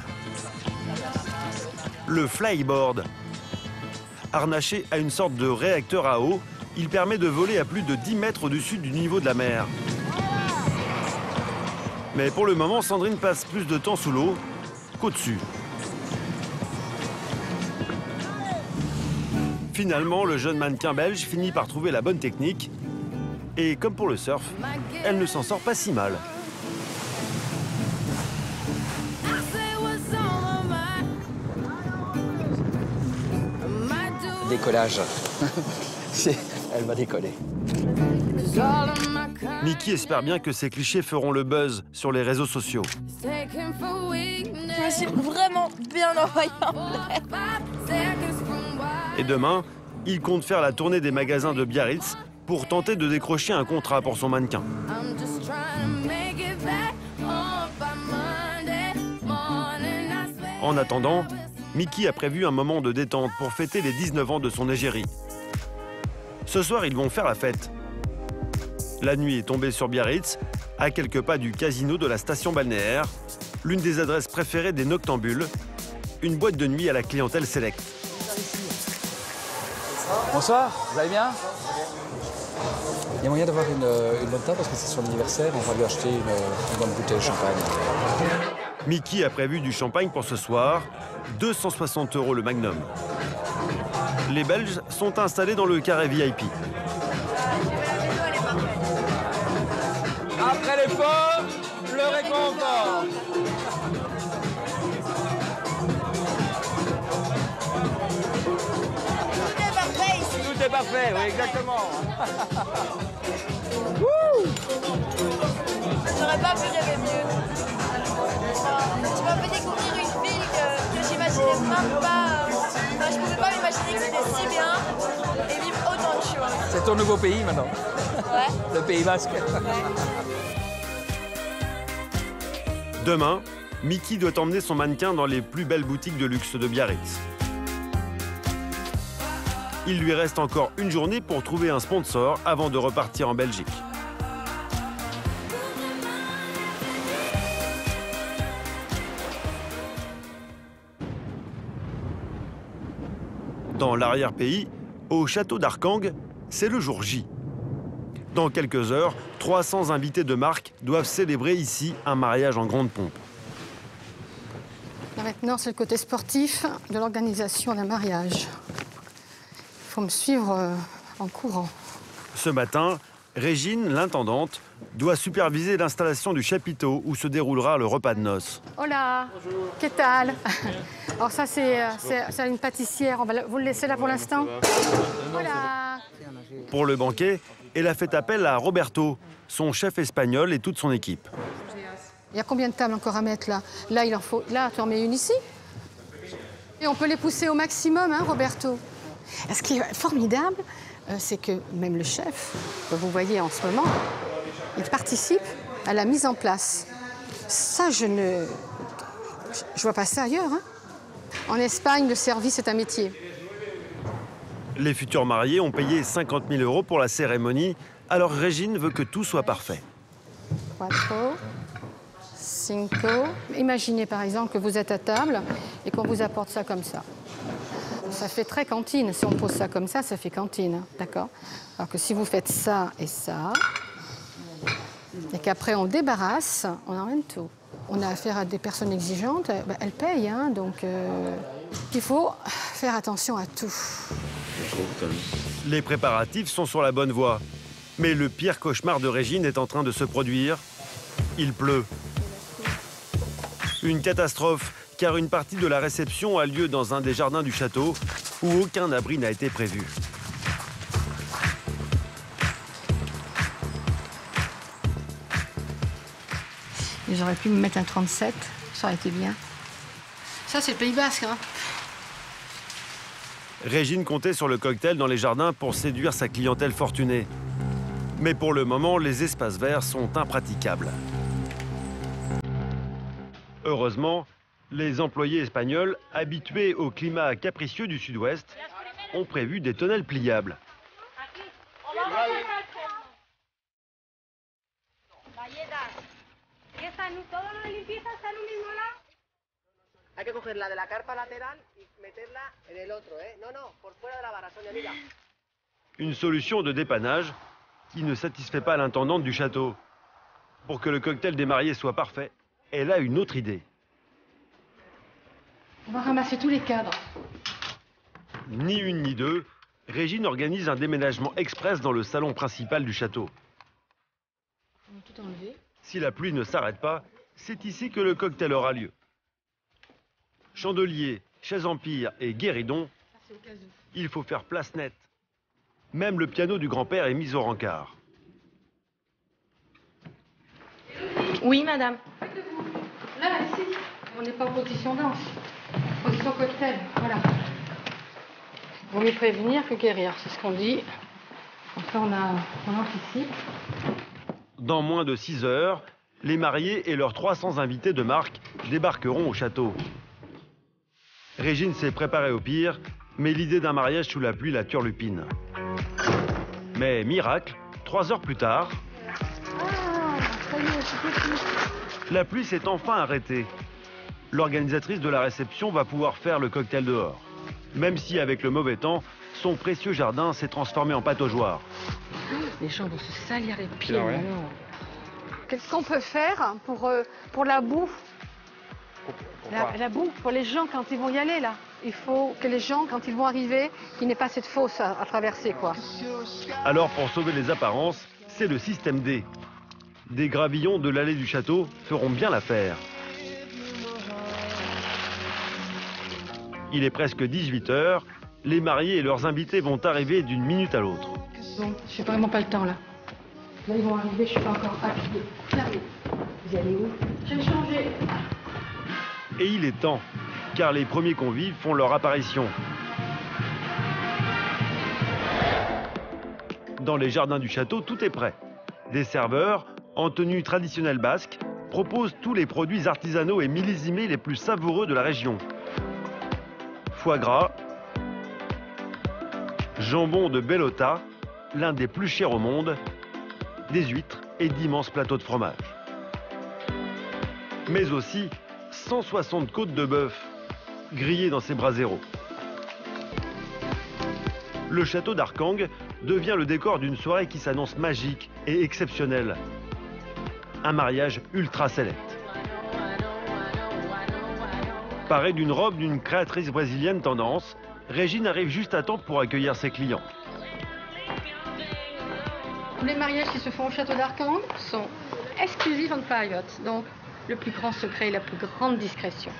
Le flyboard. Harnaché à une sorte de réacteur à eau, il permet de voler à plus de 10 mètres au-dessus du niveau de la mer. Mais pour le moment, Sandrine passe plus de temps sous l'eau qu'au-dessus. Finalement, le jeune mannequin belge finit par trouver la bonne technique. Et comme pour le surf, elle ne s'en sort pas si mal. Décollage. Elle va décoller. Mickey espère bien que ces clichés feront le buzz sur les réseaux sociaux. Je me suis vraiment bien envoyé en l'air. Et demain, il compte faire la tournée des magasins de Biarritz pour tenter de décrocher un contrat pour son mannequin. En attendant, Mickey a prévu un moment de détente pour fêter les 19 ans de son égérie. Ce soir, ils vont faire la fête. La nuit est tombée sur Biarritz, à quelques pas du casino de la station balnéaire, l'une des adresses préférées des noctambules, une boîte de nuit à la clientèle sélecte. Bonsoir, vous allez bien? Il y a moyen d'avoir une bonne table parce que c'est son anniversaire, on va lui acheter une bonne bouteille de champagne. Mickey a prévu du champagne pour ce soir, 260 € le magnum. Les Belges sont installés dans le carré VIP. Après l'effort, le réconfort. Tout est parfait ici. Tout est parfait, oui, exactement. J'aurais pas pu rêver mieux. Tu m'as fait découvrir une ville que j'imaginais même pas. Enfin, je pouvais pas m'imaginer que c'était si bien et vivre autant de choses. C'est ton nouveau pays maintenant. Ouais. Le Pays Basque. Demain, Mickey doit emmener son mannequin dans les plus belles boutiques de luxe de Biarritz. Il lui reste encore une journée pour trouver un sponsor avant de repartir en Belgique. Dans l'arrière-pays, au château d'Arkang, c'est le jour J. Dans quelques heures, 300 invités de marque doivent célébrer ici un mariage en grande pompe. maintenant, c'est le côté sportif de l'organisation d'un mariage. Il faut me suivre en courant. Ce matin, Régine, l'intendante, doit superviser l'installation du chapiteau où se déroulera le repas de noces. Hola, qu'est-ce que Alors ça, c'est une pâtissière. Vous le laissez là pour l'instant? Voilà. Pour le banquet, elle a fait appel à Roberto, son chef espagnol et toute son équipe. Il y a combien de tables encore à mettre là? Là, il en faut. Là, tu en mets une ici. Et on peut les pousser au maximum, hein, Roberto. Et ce qui est formidable, c'est que même le chef, que vous voyez en ce moment, il participe à la mise en place. Ça, je vois pas ça ailleurs. Hein. En Espagne, le service est un métier. Les futurs mariés ont payé 50 000 € pour la cérémonie, alors Régine veut que tout soit parfait. 4, 5. Imaginez par exemple que vous êtes à table et qu'on vous apporte ça comme ça. Ça fait très cantine. Si on pose ça comme ça fait cantine, d'accord? Alors que si vous faites ça et ça, et qu'après on débarrasse, on emmène tout. On a affaire à des personnes exigeantes, elles payent, hein, donc il faut faire attention à tout. Les préparatifs sont sur la bonne voie. Mais le pire cauchemar de Régine est en train de se produire. Il pleut. Une catastrophe, car une partie de la réception a lieu dans un des jardins du château où aucun abri n'a été prévu. Ils auraient pu me mettre un 37, ça aurait été bien. Ça, c'est le Pays Basque, hein. Régine comptait sur le cocktail dans les jardins pour séduire sa clientèle fortunée. Mais pour le moment, les espaces verts sont impraticables. Heureusement, les employés espagnols, habitués au climat capricieux du sud-ouest, ont prévu des tonnelles pliables. Hay que coger la de la carpa lateral y meterla en el otro, ¿eh? No, no, por fuera de la barra, Sonia, mira. Une solution de dépannage qui ne satisfait pas l'intendante du château. Pour que le cocktail des mariés soit parfait, elle a une autre idée. On va ramasser tous les cadres. Ni une ni deux, Régine organise un déménagement express dans le salon principal du château. On va tout enlever. Si la pluie ne s'arrête pas, c'est ici que le cocktail aura lieu. Chandelier, chaise empire et guéridon, il faut faire place nette. Même le piano du grand-père est mis au rencard. Oui, madame. Là, ici, on n'est pas en position danse. Position cocktail, voilà. Vaut mieux prévenir que guérir, c'est ce qu'on dit. Enfin, on anticipe. Dans moins de 6 heures, les mariés et leurs 300 invités de marque débarqueront au château. Régine s'est préparée au pire, mais l'idée d'un mariage sous la pluie la turlupine. Mais miracle, 3 heures plus tard, la pluie s'est enfin arrêtée. L'organisatrice de la réception va pouvoir faire le cocktail dehors. Même si, avec le mauvais temps, son précieux jardin s'est transformé en pataugeoire. Les gens vont se salir les pieds. Ah ouais. Qu'est-ce qu'on peut faire pour la boue? La boue, pour les gens quand ils vont y aller, là. Il faut que les gens, quand ils vont arriver, qu'ils n'aient pas cette fosse à traverser, quoi. Alors, pour sauver les apparences, c'est le système D. Des gravillons de l'allée du château feront bien l'affaire. Il est presque 18 heures. Les mariés et leurs invités vont arriver d'une minute à l'autre. Bon, j'ai vraiment pas le temps, là. Là, ils vont arriver, je suis pas encore habillée. J'arrive. Vous allez où? Je vais changer. Et il est temps, car les premiers convives font leur apparition. Dans les jardins du château, tout est prêt. Des serveurs, en tenue traditionnelle basque, proposent tous les produits artisanaux et millésimés les plus savoureux de la région. Foie gras, jambon de Bellota, l'un des plus chers au monde, des huîtres et d'immenses plateaux de fromage. Mais aussi 160 côtes de bœuf, grillées dans ses braseros. Le château d'Arkang devient le décor d'une soirée qui s'annonce magique et exceptionnelle. Un mariage ultra sélect. Parée d'une robe d'une créatrice brésilienne tendance, Régine arrive juste à temps pour accueillir ses clients. Les mariages qui se font au château d'Arcang sont exclusifs en période, donc le plus grand secret et la plus grande discrétion.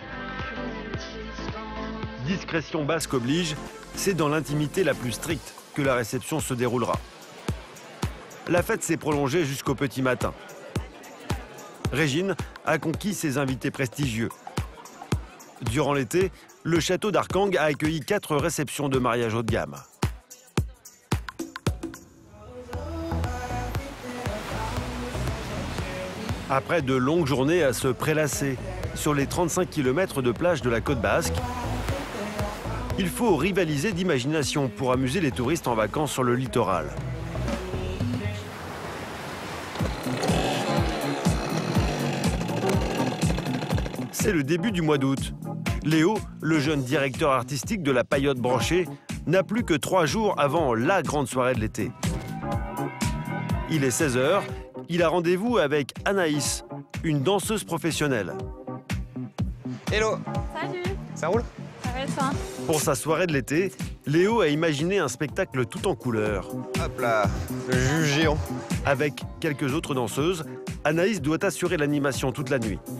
Discrétion basque oblige, c'est dans l'intimité la plus stricte que la réception se déroulera. La fête s'est prolongée jusqu'au petit matin. Régine a conquis ses invités prestigieux. Durant l'été, le château d'Arcang a accueilli 4 réceptions de mariage haut de gamme. Après de longues journées à se prélasser sur les 35 km de plage de la côte basque, il faut rivaliser d'imagination pour amuser les touristes en vacances sur le littoral. C'est le début du mois d'août. Léo, le jeune directeur artistique de la Paillote Branchée, n'a plus que 3 jours avant la grande soirée de l'été. Il est 16 h, il a rendez-vous avec Anaïs, une danseuse professionnelle. Hello. Salut. Ça roule? Ça va et toi? Pour sa soirée de l'été, Léo a imaginé un spectacle tout en couleurs. Hop là, le jus géant. Avec quelques autres danseuses, Anaïs doit assurer l'animation toute la nuit.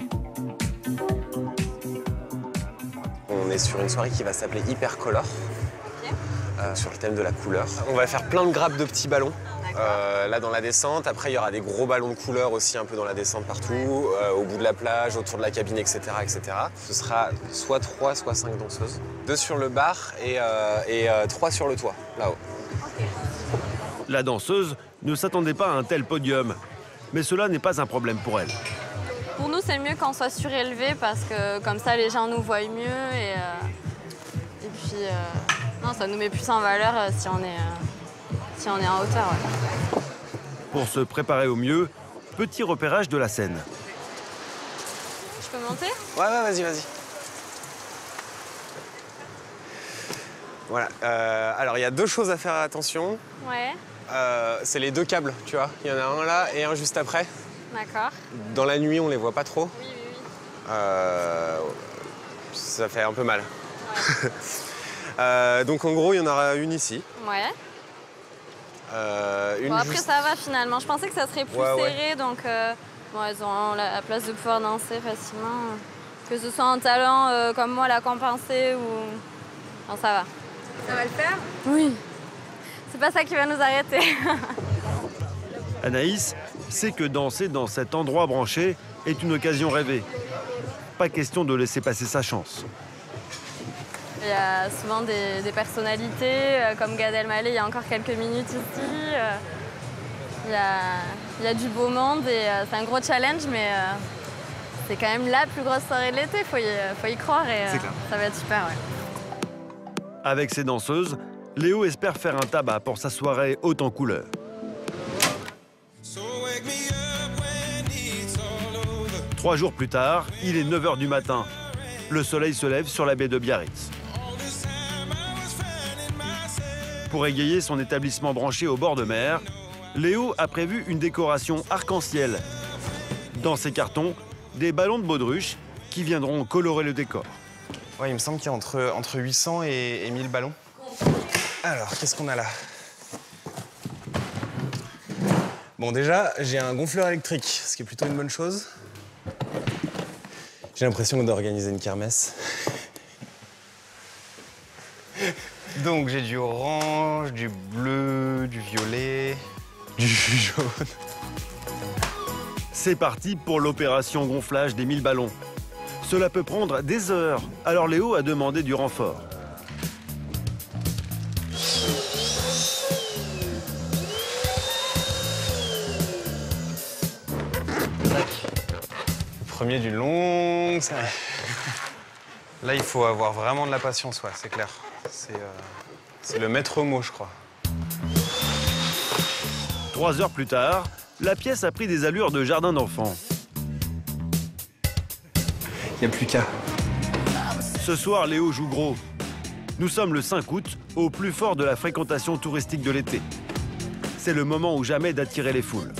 On est sur une soirée qui va s'appeler Hypercolor, sur le thème de la couleur. On va faire plein de grappes de petits ballons, là dans la descente. Après, il y aura des gros ballons de couleur aussi un peu dans la descente partout, au bout de la plage, autour de la cabine, etc., etc. Ce sera soit 3, soit 5 danseuses. 2 sur le bar et 3 sur le toit, là-haut. La danseuse ne s'attendait pas à un tel podium, mais cela n'est pas un problème pour elle. Pour nous, c'est mieux qu'on soit surélevé parce que comme ça, les gens nous voient mieux et puis non, ça nous met plus en valeur si on est en hauteur. Ouais. Pour se préparer au mieux, petit repérage de la scène. Je peux monter? Ouais, vas-y, vas-y. Voilà. Alors, il y a 2 choses à faire attention. Ouais. C'est les 2 câbles, tu vois. Il y en a un là et un juste après. D'accord. Dans la nuit, on les voit pas trop. Oui. Ça fait un peu mal. Ouais. Donc en gros, il y en aura une ici. Ouais. Une bon, après, juste... ça va finalement. Je pensais que ça serait plus serré, donc bon, elles ont la place de pouvoir danser facilement. Que ce soit un talent comme moi, la compenser ou... Non, ça va. Ça va le faire? Oui. C'est pas ça qui va nous arrêter. Anaïs sait que danser dans cet endroit branché est une occasion rêvée. Pas question de laisser passer sa chance. Il y a souvent des personnalités, comme Gad Elmaleh, il y a encore quelques minutes ici. Il y a du beau monde et c'est un gros challenge, mais c'est quand même la plus grosse soirée de l'été, faut y croire et ça va être super. Ouais. Avec ses danseuses, Léo espère faire un tabac pour sa soirée haute en couleurs. Trois jours plus tard, il est 9 h du matin. Le soleil se lève sur la baie de Biarritz. Pour égayer son établissement branché au bord de mer, Léo a prévu une décoration arc-en-ciel. Dans ses cartons, des ballons de baudruche qui viendront colorer le décor. Ouais, il me semble qu'il y a entre 800 et 1000 ballons. Alors, qu'est-ce qu'on a là? Bon, déjà, j'ai un gonfleur électrique, ce qui est plutôt une bonne chose. J'ai l'impression d'organiser une kermesse. Donc, j'ai du orange, du bleu, du violet, du jaune. C'est parti pour l'opération gonflage des 1000 ballons. Cela peut prendre des heures, alors Léo a demandé du renfort. Premier d'une longue série. Là, il faut avoir vraiment de la patience, ouais, c'est clair. C'est le maître mot, je crois. 3 heures plus tard, la pièce a pris des allures de jardin d'enfants. Il n'y a plus qu'à. Ce soir, Léo joue gros. Nous sommes le 5 août, au plus fort de la fréquentation touristique de l'été. C'est le moment ou jamais d'attirer les foules.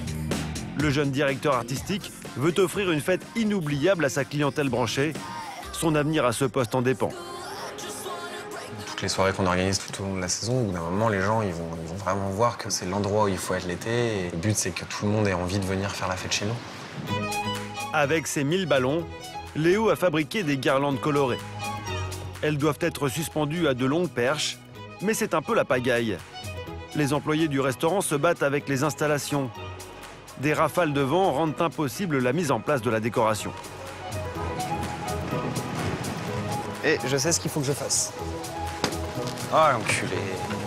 Le jeune directeur artistique veut offrir une fête inoubliable à sa clientèle branchée, Son avenir à ce poste en dépend. Toutes les soirées qu'on organise tout au long de la saison, au bout d'un moment, les gens ils vont vraiment voir que c'est l'endroit où il faut être l'été. Et le but, c'est que tout le monde ait envie de venir faire la fête chez nous. Avec ses 1000 ballons, Léo a fabriqué des guirlandes colorées. Elles doivent être suspendues à de longues perches, mais c'est un peu la pagaille. Les employés du restaurant se battent avec les installations. Des rafales de vent rendent impossible la mise en place de la décoration. Et je sais ce qu'il faut que je fasse. Ah, l'enculé.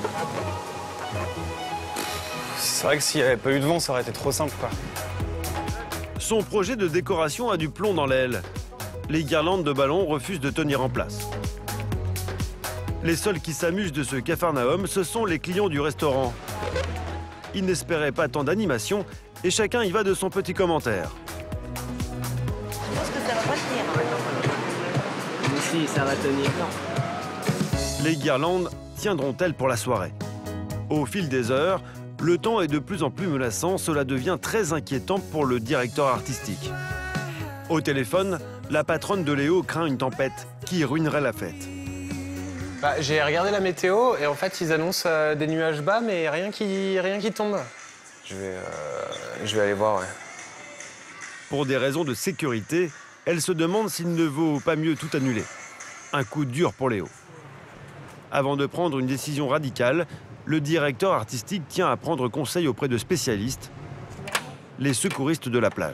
C'est vrai que s'il n'y avait pas eu de vent, ça aurait été trop simple, quoi. Son projet de décoration a du plomb dans l'aile. Les guirlandes de ballons refusent de tenir en place. Les seuls qui s'amusent de ce capharnaüm, ce sont les clients du restaurant. Ils n'espéraient pas tant d'animation et chacun y va de son petit commentaire. Je pense que ça va pas tenir. Mais si, ça va tenir. Non. Les guirlandes tiendront-elles pour la soirée? Au fil des heures, le temps est de plus en plus menaçant. Cela devient très inquiétant pour le directeur artistique. Au téléphone, la patronne de Léo craint une tempête qui ruinerait la fête. Bah, j'ai regardé la météo et en fait, ils annoncent des nuages bas, mais rien qui tombe. Je vais aller voir, ouais. Pour des raisons de sécurité, elle se demande s'il ne vaut pas mieux tout annuler. Un coup dur pour Léo. Avant de prendre une décision radicale, le directeur artistique tient à prendre conseil auprès de spécialistes, les secouristes de la plage.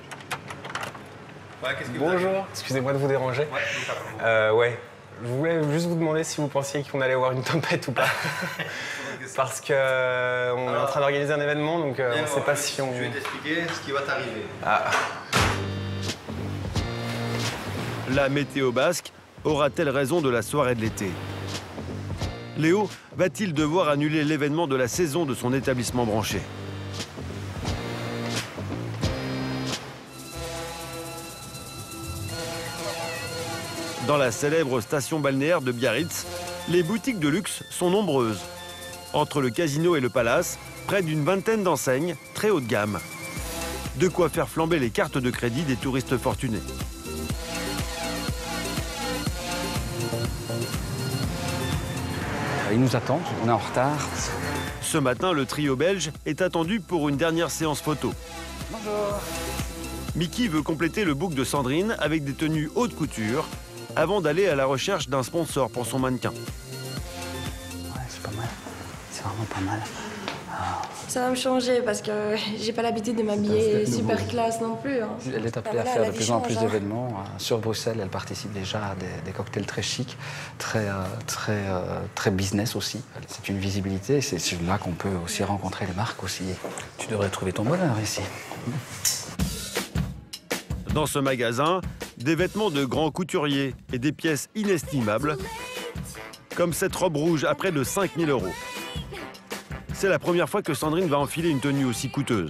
Bonjour, excusez-moi de vous déranger. Ouais, je voulais juste vous demander si vous pensiez qu'on allait avoir une tempête ou pas. Parce qu'on est en train d'organiser un événement, donc on ne sait pas si on... Je vais t'expliquer ce qui va t'arriver. Ah. La météo basque aura-t-elle raison de la soirée de l'été? Léo va-t-il devoir annuler l'événement de la saison de son établissement branché? Dans la célèbre station balnéaire de Biarritz, les boutiques de luxe sont nombreuses. Entre le casino et le palace, près d'une vingtaine d'enseignes très haut de gamme. De quoi faire flamber les cartes de crédit des touristes fortunés. Ils nous attendent, on est en retard. Ce matin, le trio belge est attendu pour une dernière séance photo. Bonjour. Mickey veut compléter le book de Sandrine avec des tenues haute couture avant d'aller à la recherche d'un sponsor pour son mannequin. Ouais, c'est pas mal. C'est vraiment pas mal. Ça va me changer parce que j'ai pas l'habitude de m'habiller super classe non plus. Hein. Elle est appelée à faire de plus en plus d'événements. Sur Bruxelles, elle participe déjà à des cocktails très chics, très business aussi. C'est une visibilité, c'est là qu'on peut aussi rencontrer les marques aussi. Tu devrais trouver ton bonheur ici. Dans ce magasin, des vêtements de grands couturiers et des pièces inestimables, comme cette robe rouge à près de 5 000 €. C'est la première fois que Sandrine va enfiler une tenue aussi coûteuse.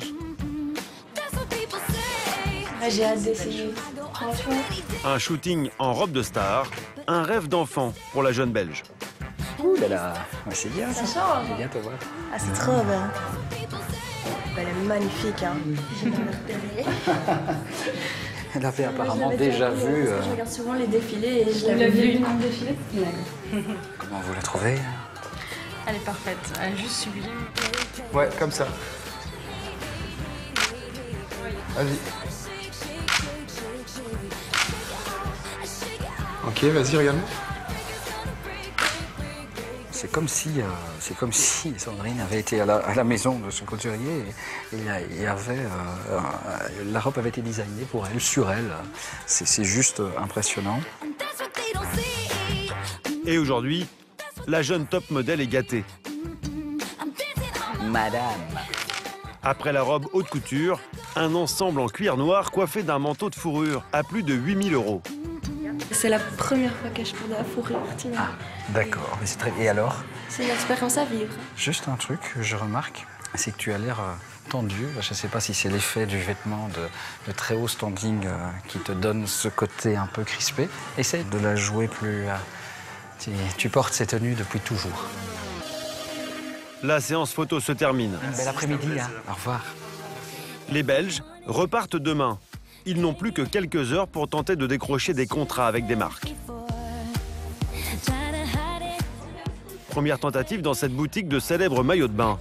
J'ai hâte d'essayer. Un shooting en robe de star, un rêve d'enfant pour la jeune Belge. Ouh là là, ouais, c'est bien ça. Ça change. C'est bien te voir. Ah, c'est trop bien. Elle est magnifique, hein. Elle avait apparemment déjà vu. Je regarde souvent les défilés et je l'avais vu dans le défilé. Comment vous la trouvez? Elle est parfaite, elle est juste sublime. Ouais, comme ça. Vas-y. Ok, vas-y, regarde-moi. C'est comme si Sandrine avait été à la maison de son couturier et la robe avait été designée pour elle, sur elle. C'est juste impressionnant. Et aujourd'hui, la jeune top modèle est gâtée. Madame. Après la robe haute couture, un ensemble en cuir noir coiffé d'un manteau de fourrure à plus de 8 000 €. C'est la première fois que je porte de la fourrure. Ah, d'accord. Mais c'est très... Et alors? C'est une expérience à vivre. Juste un truc que je remarque, c'est que tu as l'air tendu. Je ne sais pas si c'est l'effet du vêtement de très haut standing qui te donne ce côté un peu crispé. Essaye de la jouer plus... Tu portes ces tenues depuis toujours. La séance photo se termine. Bel après-midi, hein. Au revoir. Les Belges repartent demain. Ils n'ont plus que quelques heures pour tenter de décrocher des contrats avec des marques. Première tentative dans cette boutique de célèbres maillots de bain.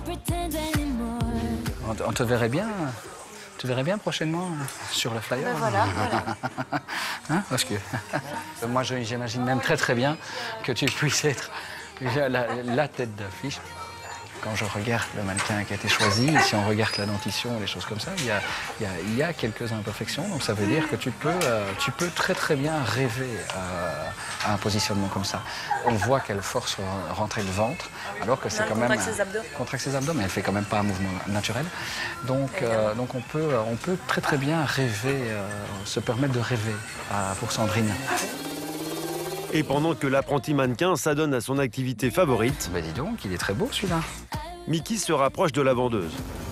On te verrait bien. Tu verrais bien prochainement sur le flyer. Ben voilà. Hein, parce que moi, j'imagine même très bien que tu puisses être la tête d'affiche. Quand je regarde le mannequin qui a été choisi, et si on regarde la dentition, les choses comme ça, il y a quelques imperfections. Donc ça veut dire que tu peux très bien rêver à un positionnement comme ça. On voit qu'elle force rentrer le ventre, alors que c'est quand même... Contracte ses abdos, mais elle fait quand même pas un mouvement naturel. Donc on peut très bien rêver, se permettre de rêver pour Sandrine. Et pendant que l'apprenti mannequin s'adonne à son activité favorite... Bah dis donc, il est très beau celui-là. Mickey se rapproche de la vendeuse.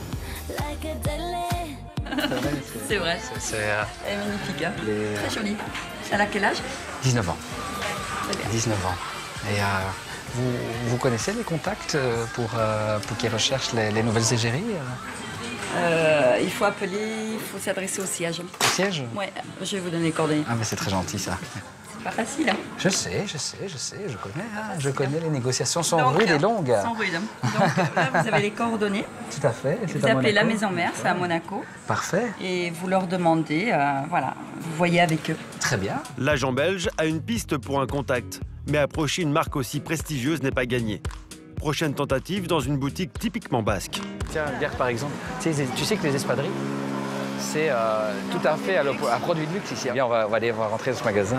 C'est vrai. Elle est magnifique, hein. Très jolie. Elle a quel âge? 19 ans. 19 ans. Et vous connaissez les contacts pour qu'ils recherchent les nouvelles égéries? Il faut appeler, il faut s'adresser au siège. Au siège? Oui, je vais vous donner les coordonnées. Ah mais c'est très gentil ça. Pas facile, hein. Je sais, je connais. Je connais, les négociations sont rudes et longues. Sont rudes. Donc là, vous avez les coordonnées. Tout à fait. Vous appelez la Maison Mère, c'est à Monaco. Parfait. Et vous leur demandez, voilà, vous voyez avec eux. Très bien. L'agent belge a une piste pour un contact, mais approcher une marque aussi prestigieuse n'est pas gagné. Prochaine tentative dans une boutique typiquement basque. Tiens, regarde par exemple, tu sais que les espadrilles, c'est tout à fait un produit de luxe ici. Bien, on va aller rentrer dans ce magasin.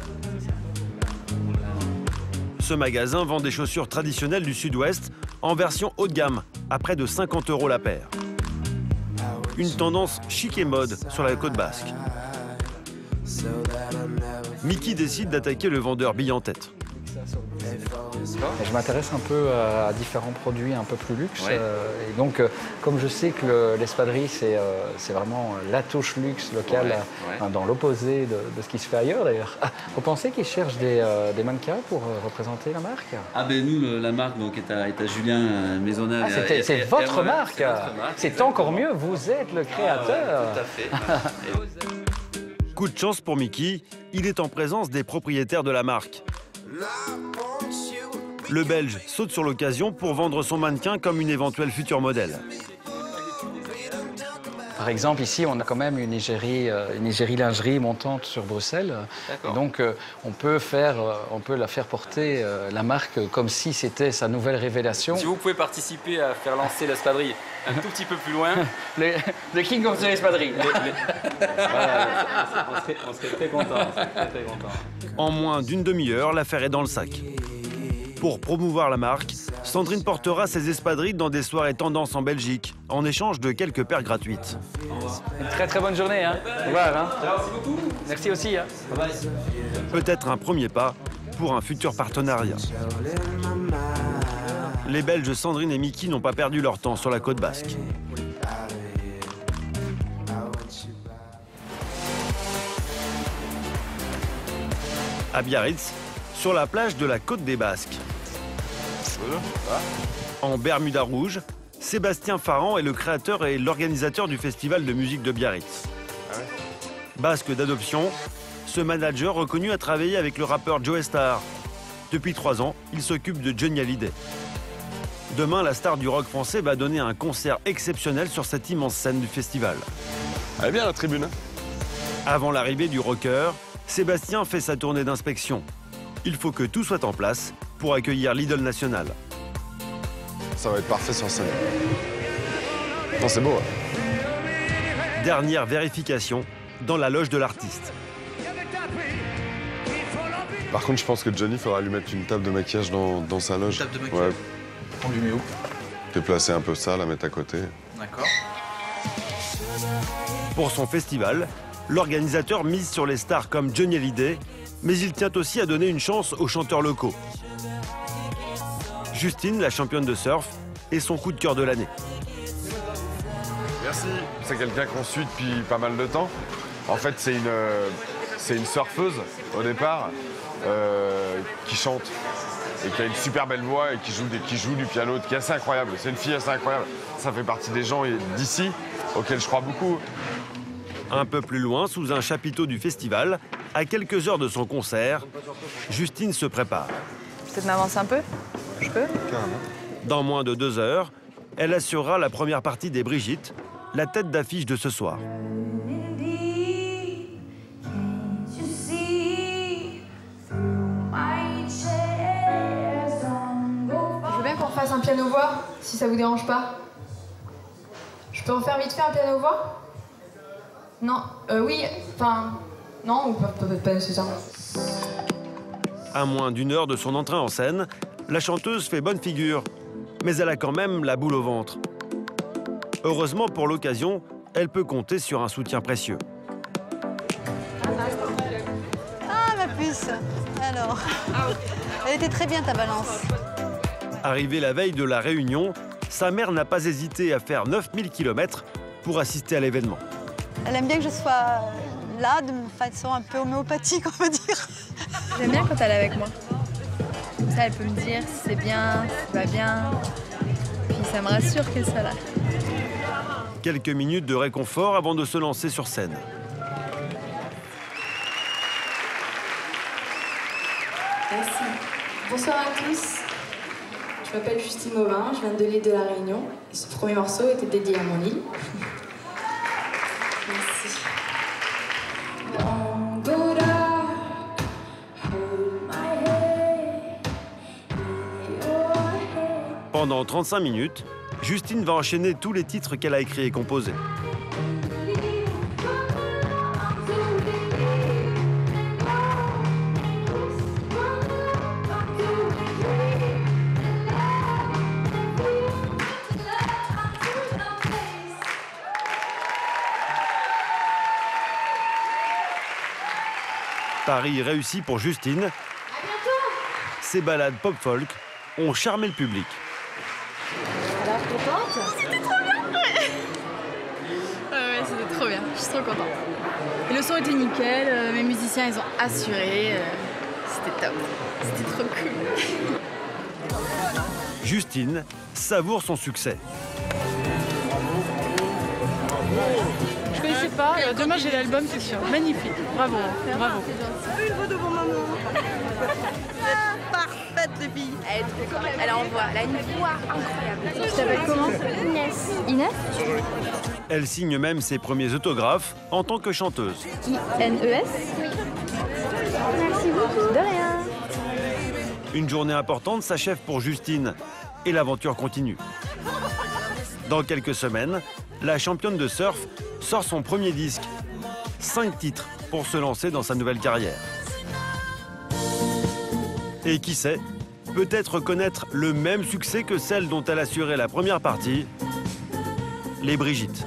Ce magasin vend des chaussures traditionnelles du Sud-Ouest en version haut de gamme, à près de 50 € la paire. Une tendance chic et mode sur la côte basque. Mickey décide d'attaquer le vendeur bille en tête. Je m'intéresse un peu à différents produits un peu plus luxe. Ouais. Et donc, comme je sais que l'espadrille, c'est vraiment la touche luxe locale, dans l'opposé de ce qui se fait ailleurs d'ailleurs. Vous pensez qu'ils cherchent des mannequins pour représenter la marque? Ah ben nous, la marque donc, est à Julien Maisonneuve. Ah, c'est votre marque. C'est encore mieux, vous êtes le créateur. Tout à fait. Coup de chance pour Mickey, il est en présence des propriétaires de la marque. Le Belge saute sur l'occasion pour vendre son mannequin comme une éventuelle future modèle. Par exemple, ici, on a quand même une égérie lingerie montante sur Bruxelles. Et donc, on peut la faire porter la marque comme si c'était sa nouvelle révélation. Si vous pouvez participer à faire lancer l'espadrille un tout petit peu plus loin. Le King of the l'espadrille. Voilà, on serait très contents. En moins d'une demi-heure, l'affaire est dans le sac. Pour promouvoir la marque, Sandrine portera ses espadrilles dans des soirées tendance en Belgique, en échange de quelques paires gratuites. Une très bonne journée, hein. Au revoir, hein. Merci beaucoup. Merci aussi, hein. Bye bye. Peut-être un premier pas pour un futur partenariat. Les Belges Sandrine et Mickey n'ont pas perdu leur temps sur la côte basque. À Biarritz, sur la plage de la Côte des Basques. En Bermuda rouge, Sébastien Farran est le créateur et l'organisateur du festival de musique de Biarritz. Basque d'adoption, ce manager reconnu a travaillé avec le rappeur Joe Star. Depuis 3 ans, il s'occupe de Johnny Hallyday. Demain, la star du rock français va donner un concert exceptionnel sur cette immense scène du festival. Elle est bien la tribune. Avant l'arrivée du rocker, Sébastien fait sa tournée d'inspection. Il faut que tout soit en place pour accueillir l'idole nationale. Ça va être parfait sur scène. Non, c'est beau. Ouais. Dernière vérification dans la loge de l'artiste. Par contre, je pense que Johnny, il faudra lui mettre une table de maquillage dans sa loge. Une table de maquillage. Ouais. On lui met où? Déplacer un peu ça, la mettre à côté. D'accord. Pour son festival, l'organisateur mise sur les stars comme Johnny Hallyday, mais il tient aussi à donner une chance aux chanteurs locaux. Justine, la championne de surf, est son coup de cœur de l'année. Merci. C'est quelqu'un qu'on suit depuis pas mal de temps. En fait, c'est une surfeuse au départ qui chante et qui a une super belle voix et qui joue du piano, qui est assez incroyable. C'est une fille assez incroyable. Ça fait partie des gens d'ici auxquels je crois beaucoup. Un peu plus loin, sous un chapiteau du festival, à quelques heures de son concert, Justine se prépare. Peut-être m'avancer un peu? Je peux? Dans moins de 2 heures, elle assurera la première partie des Brigitte, la tête d'affiche de ce soir. Je veux bien qu'on fasse un piano-voix, si ça vous dérange pas. Je peux en faire vite fait un piano-voix? Non, oui, enfin, non, ou peut-être pas nécessairement. À moins d'1 heure de son entrée en scène, la chanteuse fait bonne figure, mais elle a quand même la boule au ventre. Heureusement pour l'occasion, elle peut compter sur un soutien précieux. Ah, ma puce. Alors, elle était très bien ta balance. Arrivée la veille de la réunion, sa mère n'a pas hésité à faire 9000 km pour assister à l'événement. Elle aime bien que je sois là de façon un peu homéopathique, on va dire. J'aime bien quand elle est avec moi. Comme ça, elle peut me dire si c'est bien, si ça va bien. Puis ça me rassure qu'elle soit là. Quelques minutes de réconfort avant de se lancer sur scène. Merci. Bonsoir à tous. Je m'appelle Justine Mauvin, je viens de l'île de la Réunion. Et ce premier morceau était dédié à mon île. Merci. Pendant 35 minutes, Justine va enchaîner tous les titres qu'elle a écrits et composés. Paris réussi pour Justine. Ses ballades pop-folk ont charmé le public. Alors, contente? C'était trop bien! Ouais, c'était trop bien. Je suis trop contente. Et le son était nickel, mes musiciens, ils ont assuré. C'était top. C'était trop cool. Justine savoure son succès. Je connaissais pas. Demain, j'ai l'album, c'est sûr. Magnifique. Bravo. Bravo. Une photo pour maman. Parfaite, les filles. Elle envoie. Elle a une voix incroyable. Tu t'appelles comment? Inès. Inès? Elle signe même ses premiers autographes en tant que chanteuse. I-N-E-S? Merci beaucoup. De rien. Une journée importante s'achève pour Justine et l'aventure continue. Dans quelques semaines, la championne de surf sort son premier disque. 5 titres pour se lancer dans sa nouvelle carrière. Et qui sait, peut-être connaître le même succès que celle dont elle assurait la première partie, les Brigitte.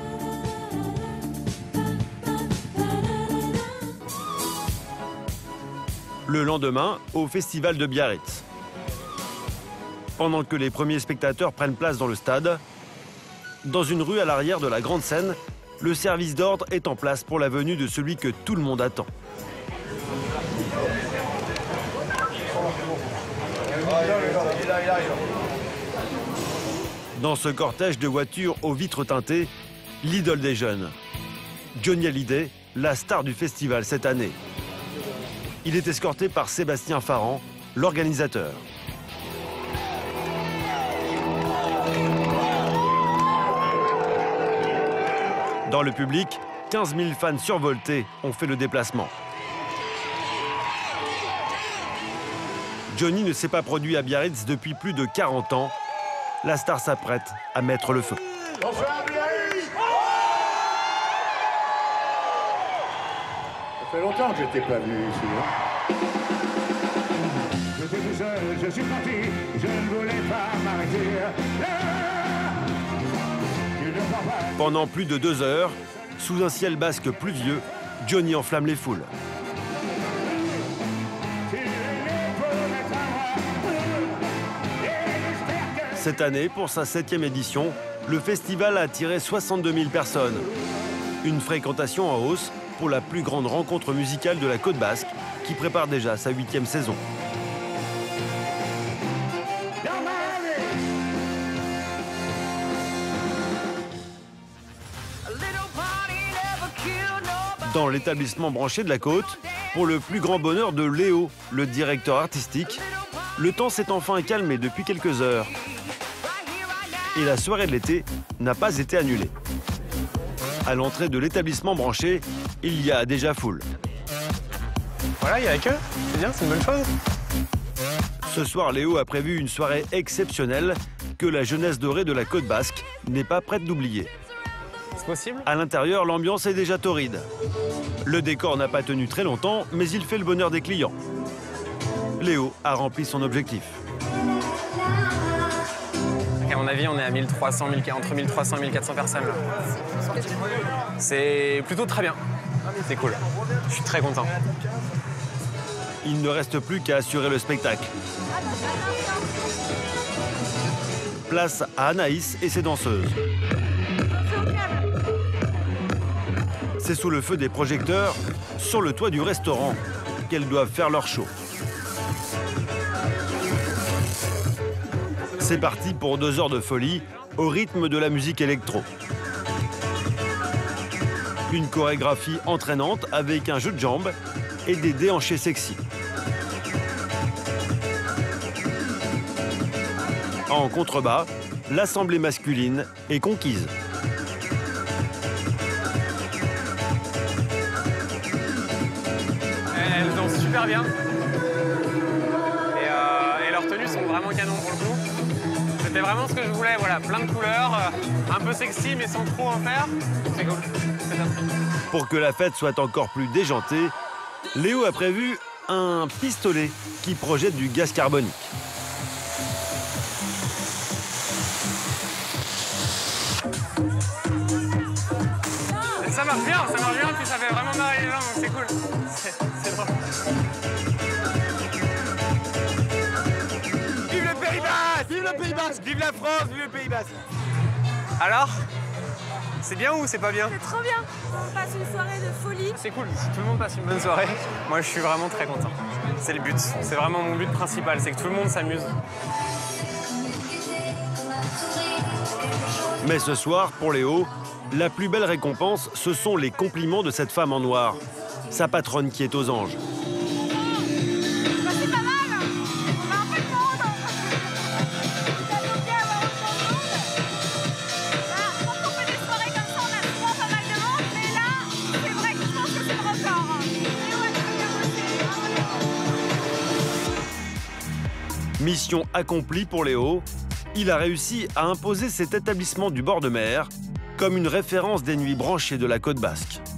Le lendemain, au festival de Biarritz. Pendant que les premiers spectateurs prennent place dans le stade, dans une rue à l'arrière de la grande scène, le service d'ordre est en place pour la venue de celui que tout le monde attend. Dans ce cortège de voitures aux vitres teintées, l'idole des jeunes. Johnny Hallyday, la star du festival cette année. Il est escorté par Sébastien Farran, l'organisateur. Dans le public, 15 000 fans survoltés ont fait le déplacement. Johnny ne s'est pas produit à Biarritz depuis plus de 40 ans. La star s'apprête à mettre le feu. Bonsoir Biarritz. Ça fait longtemps que je n'étais pas venu ici. Hein. J'étais tout seul, je suis parti, je ne voulais pas m'arrêter. Pendant plus de 2 heures, sous un ciel basque pluvieux, Johnny enflamme les foules. Cette année, pour sa 7e édition, le festival a attiré 62 000 personnes. Une fréquentation en hausse pour la plus grande rencontre musicale de la Côte Basque, qui prépare déjà sa 8e saison. Dans l'établissement branché de la Côte, pour le plus grand bonheur de Léo, le directeur artistique, le temps s'est enfin calmé depuis quelques heures. Et la soirée de l'été n'a pas été annulée. À l'entrée de l'établissement branché, il y a déjà foule. Voilà, il y a la queue. C'est bien, c'est une bonne chose. Ce soir, Léo a prévu une soirée exceptionnelle que la jeunesse dorée de la Côte Basque n'est pas prête d'oublier. C'est possible? À l'intérieur, l'ambiance est déjà torride. Le décor n'a pas tenu très longtemps, mais il fait le bonheur des clients. Léo a rempli son objectif. À mon avis, on est à 1300, entre 1300 et 1400 personnes. C'est plutôt très bien. C'est cool. Je suis très content. Il ne reste plus qu'à assurer le spectacle. Place à Anaïs et ses danseuses. C'est sous le feu des projecteurs, sur le toit du restaurant, qu'elles doivent faire leur show. C'est parti pour 2 heures de folie, au rythme de la musique électro. Une chorégraphie entraînante avec un jeu de jambes et des déhanchés sexy. En contrebas, l'assemblée masculine est conquise. Elles dansent super bien. Et leurs tenues sont vraiment canon pour le coup. C'était vraiment ce que je voulais, voilà, plein de couleurs, un peu sexy mais sans trop en faire. C'est cool, c'est bien. Pour que la fête soit encore plus déjantée, Léo a prévu un pistolet qui projette du gaz carbonique. Ça marche bien, puis ça fait vraiment marrer les gens, donc c'est cool. C'est drôle. Vive le Pays Basque! Vive le Pays Basque! Vive la France! Vive le Pays Basque! Alors? C'est bien ou c'est pas bien? C'est trop bien. On passe une soirée de folie. C'est cool, si tout le monde passe une bonne soirée, moi je suis vraiment très content. C'est le but, c'est vraiment mon but principal, c'est que tout le monde s'amuse. Mais ce soir, pour Léo, la plus belle récompense, ce sont les compliments de cette femme en noir, sa patronne qui est aux anges. C'est pas mal. On a un peu de monde. Ça fait bien avoir autant de monde. Quand on fait des soirées comme ça, on a souvent pas mal de monde, mais là, c'est vrai que je pense que c'est le record. Et ouais, c'est bien. Mission accomplie pour Léo. Il a réussi à imposer cet établissement du bord de mer comme une référence des nuits branchées de la Côte Basque.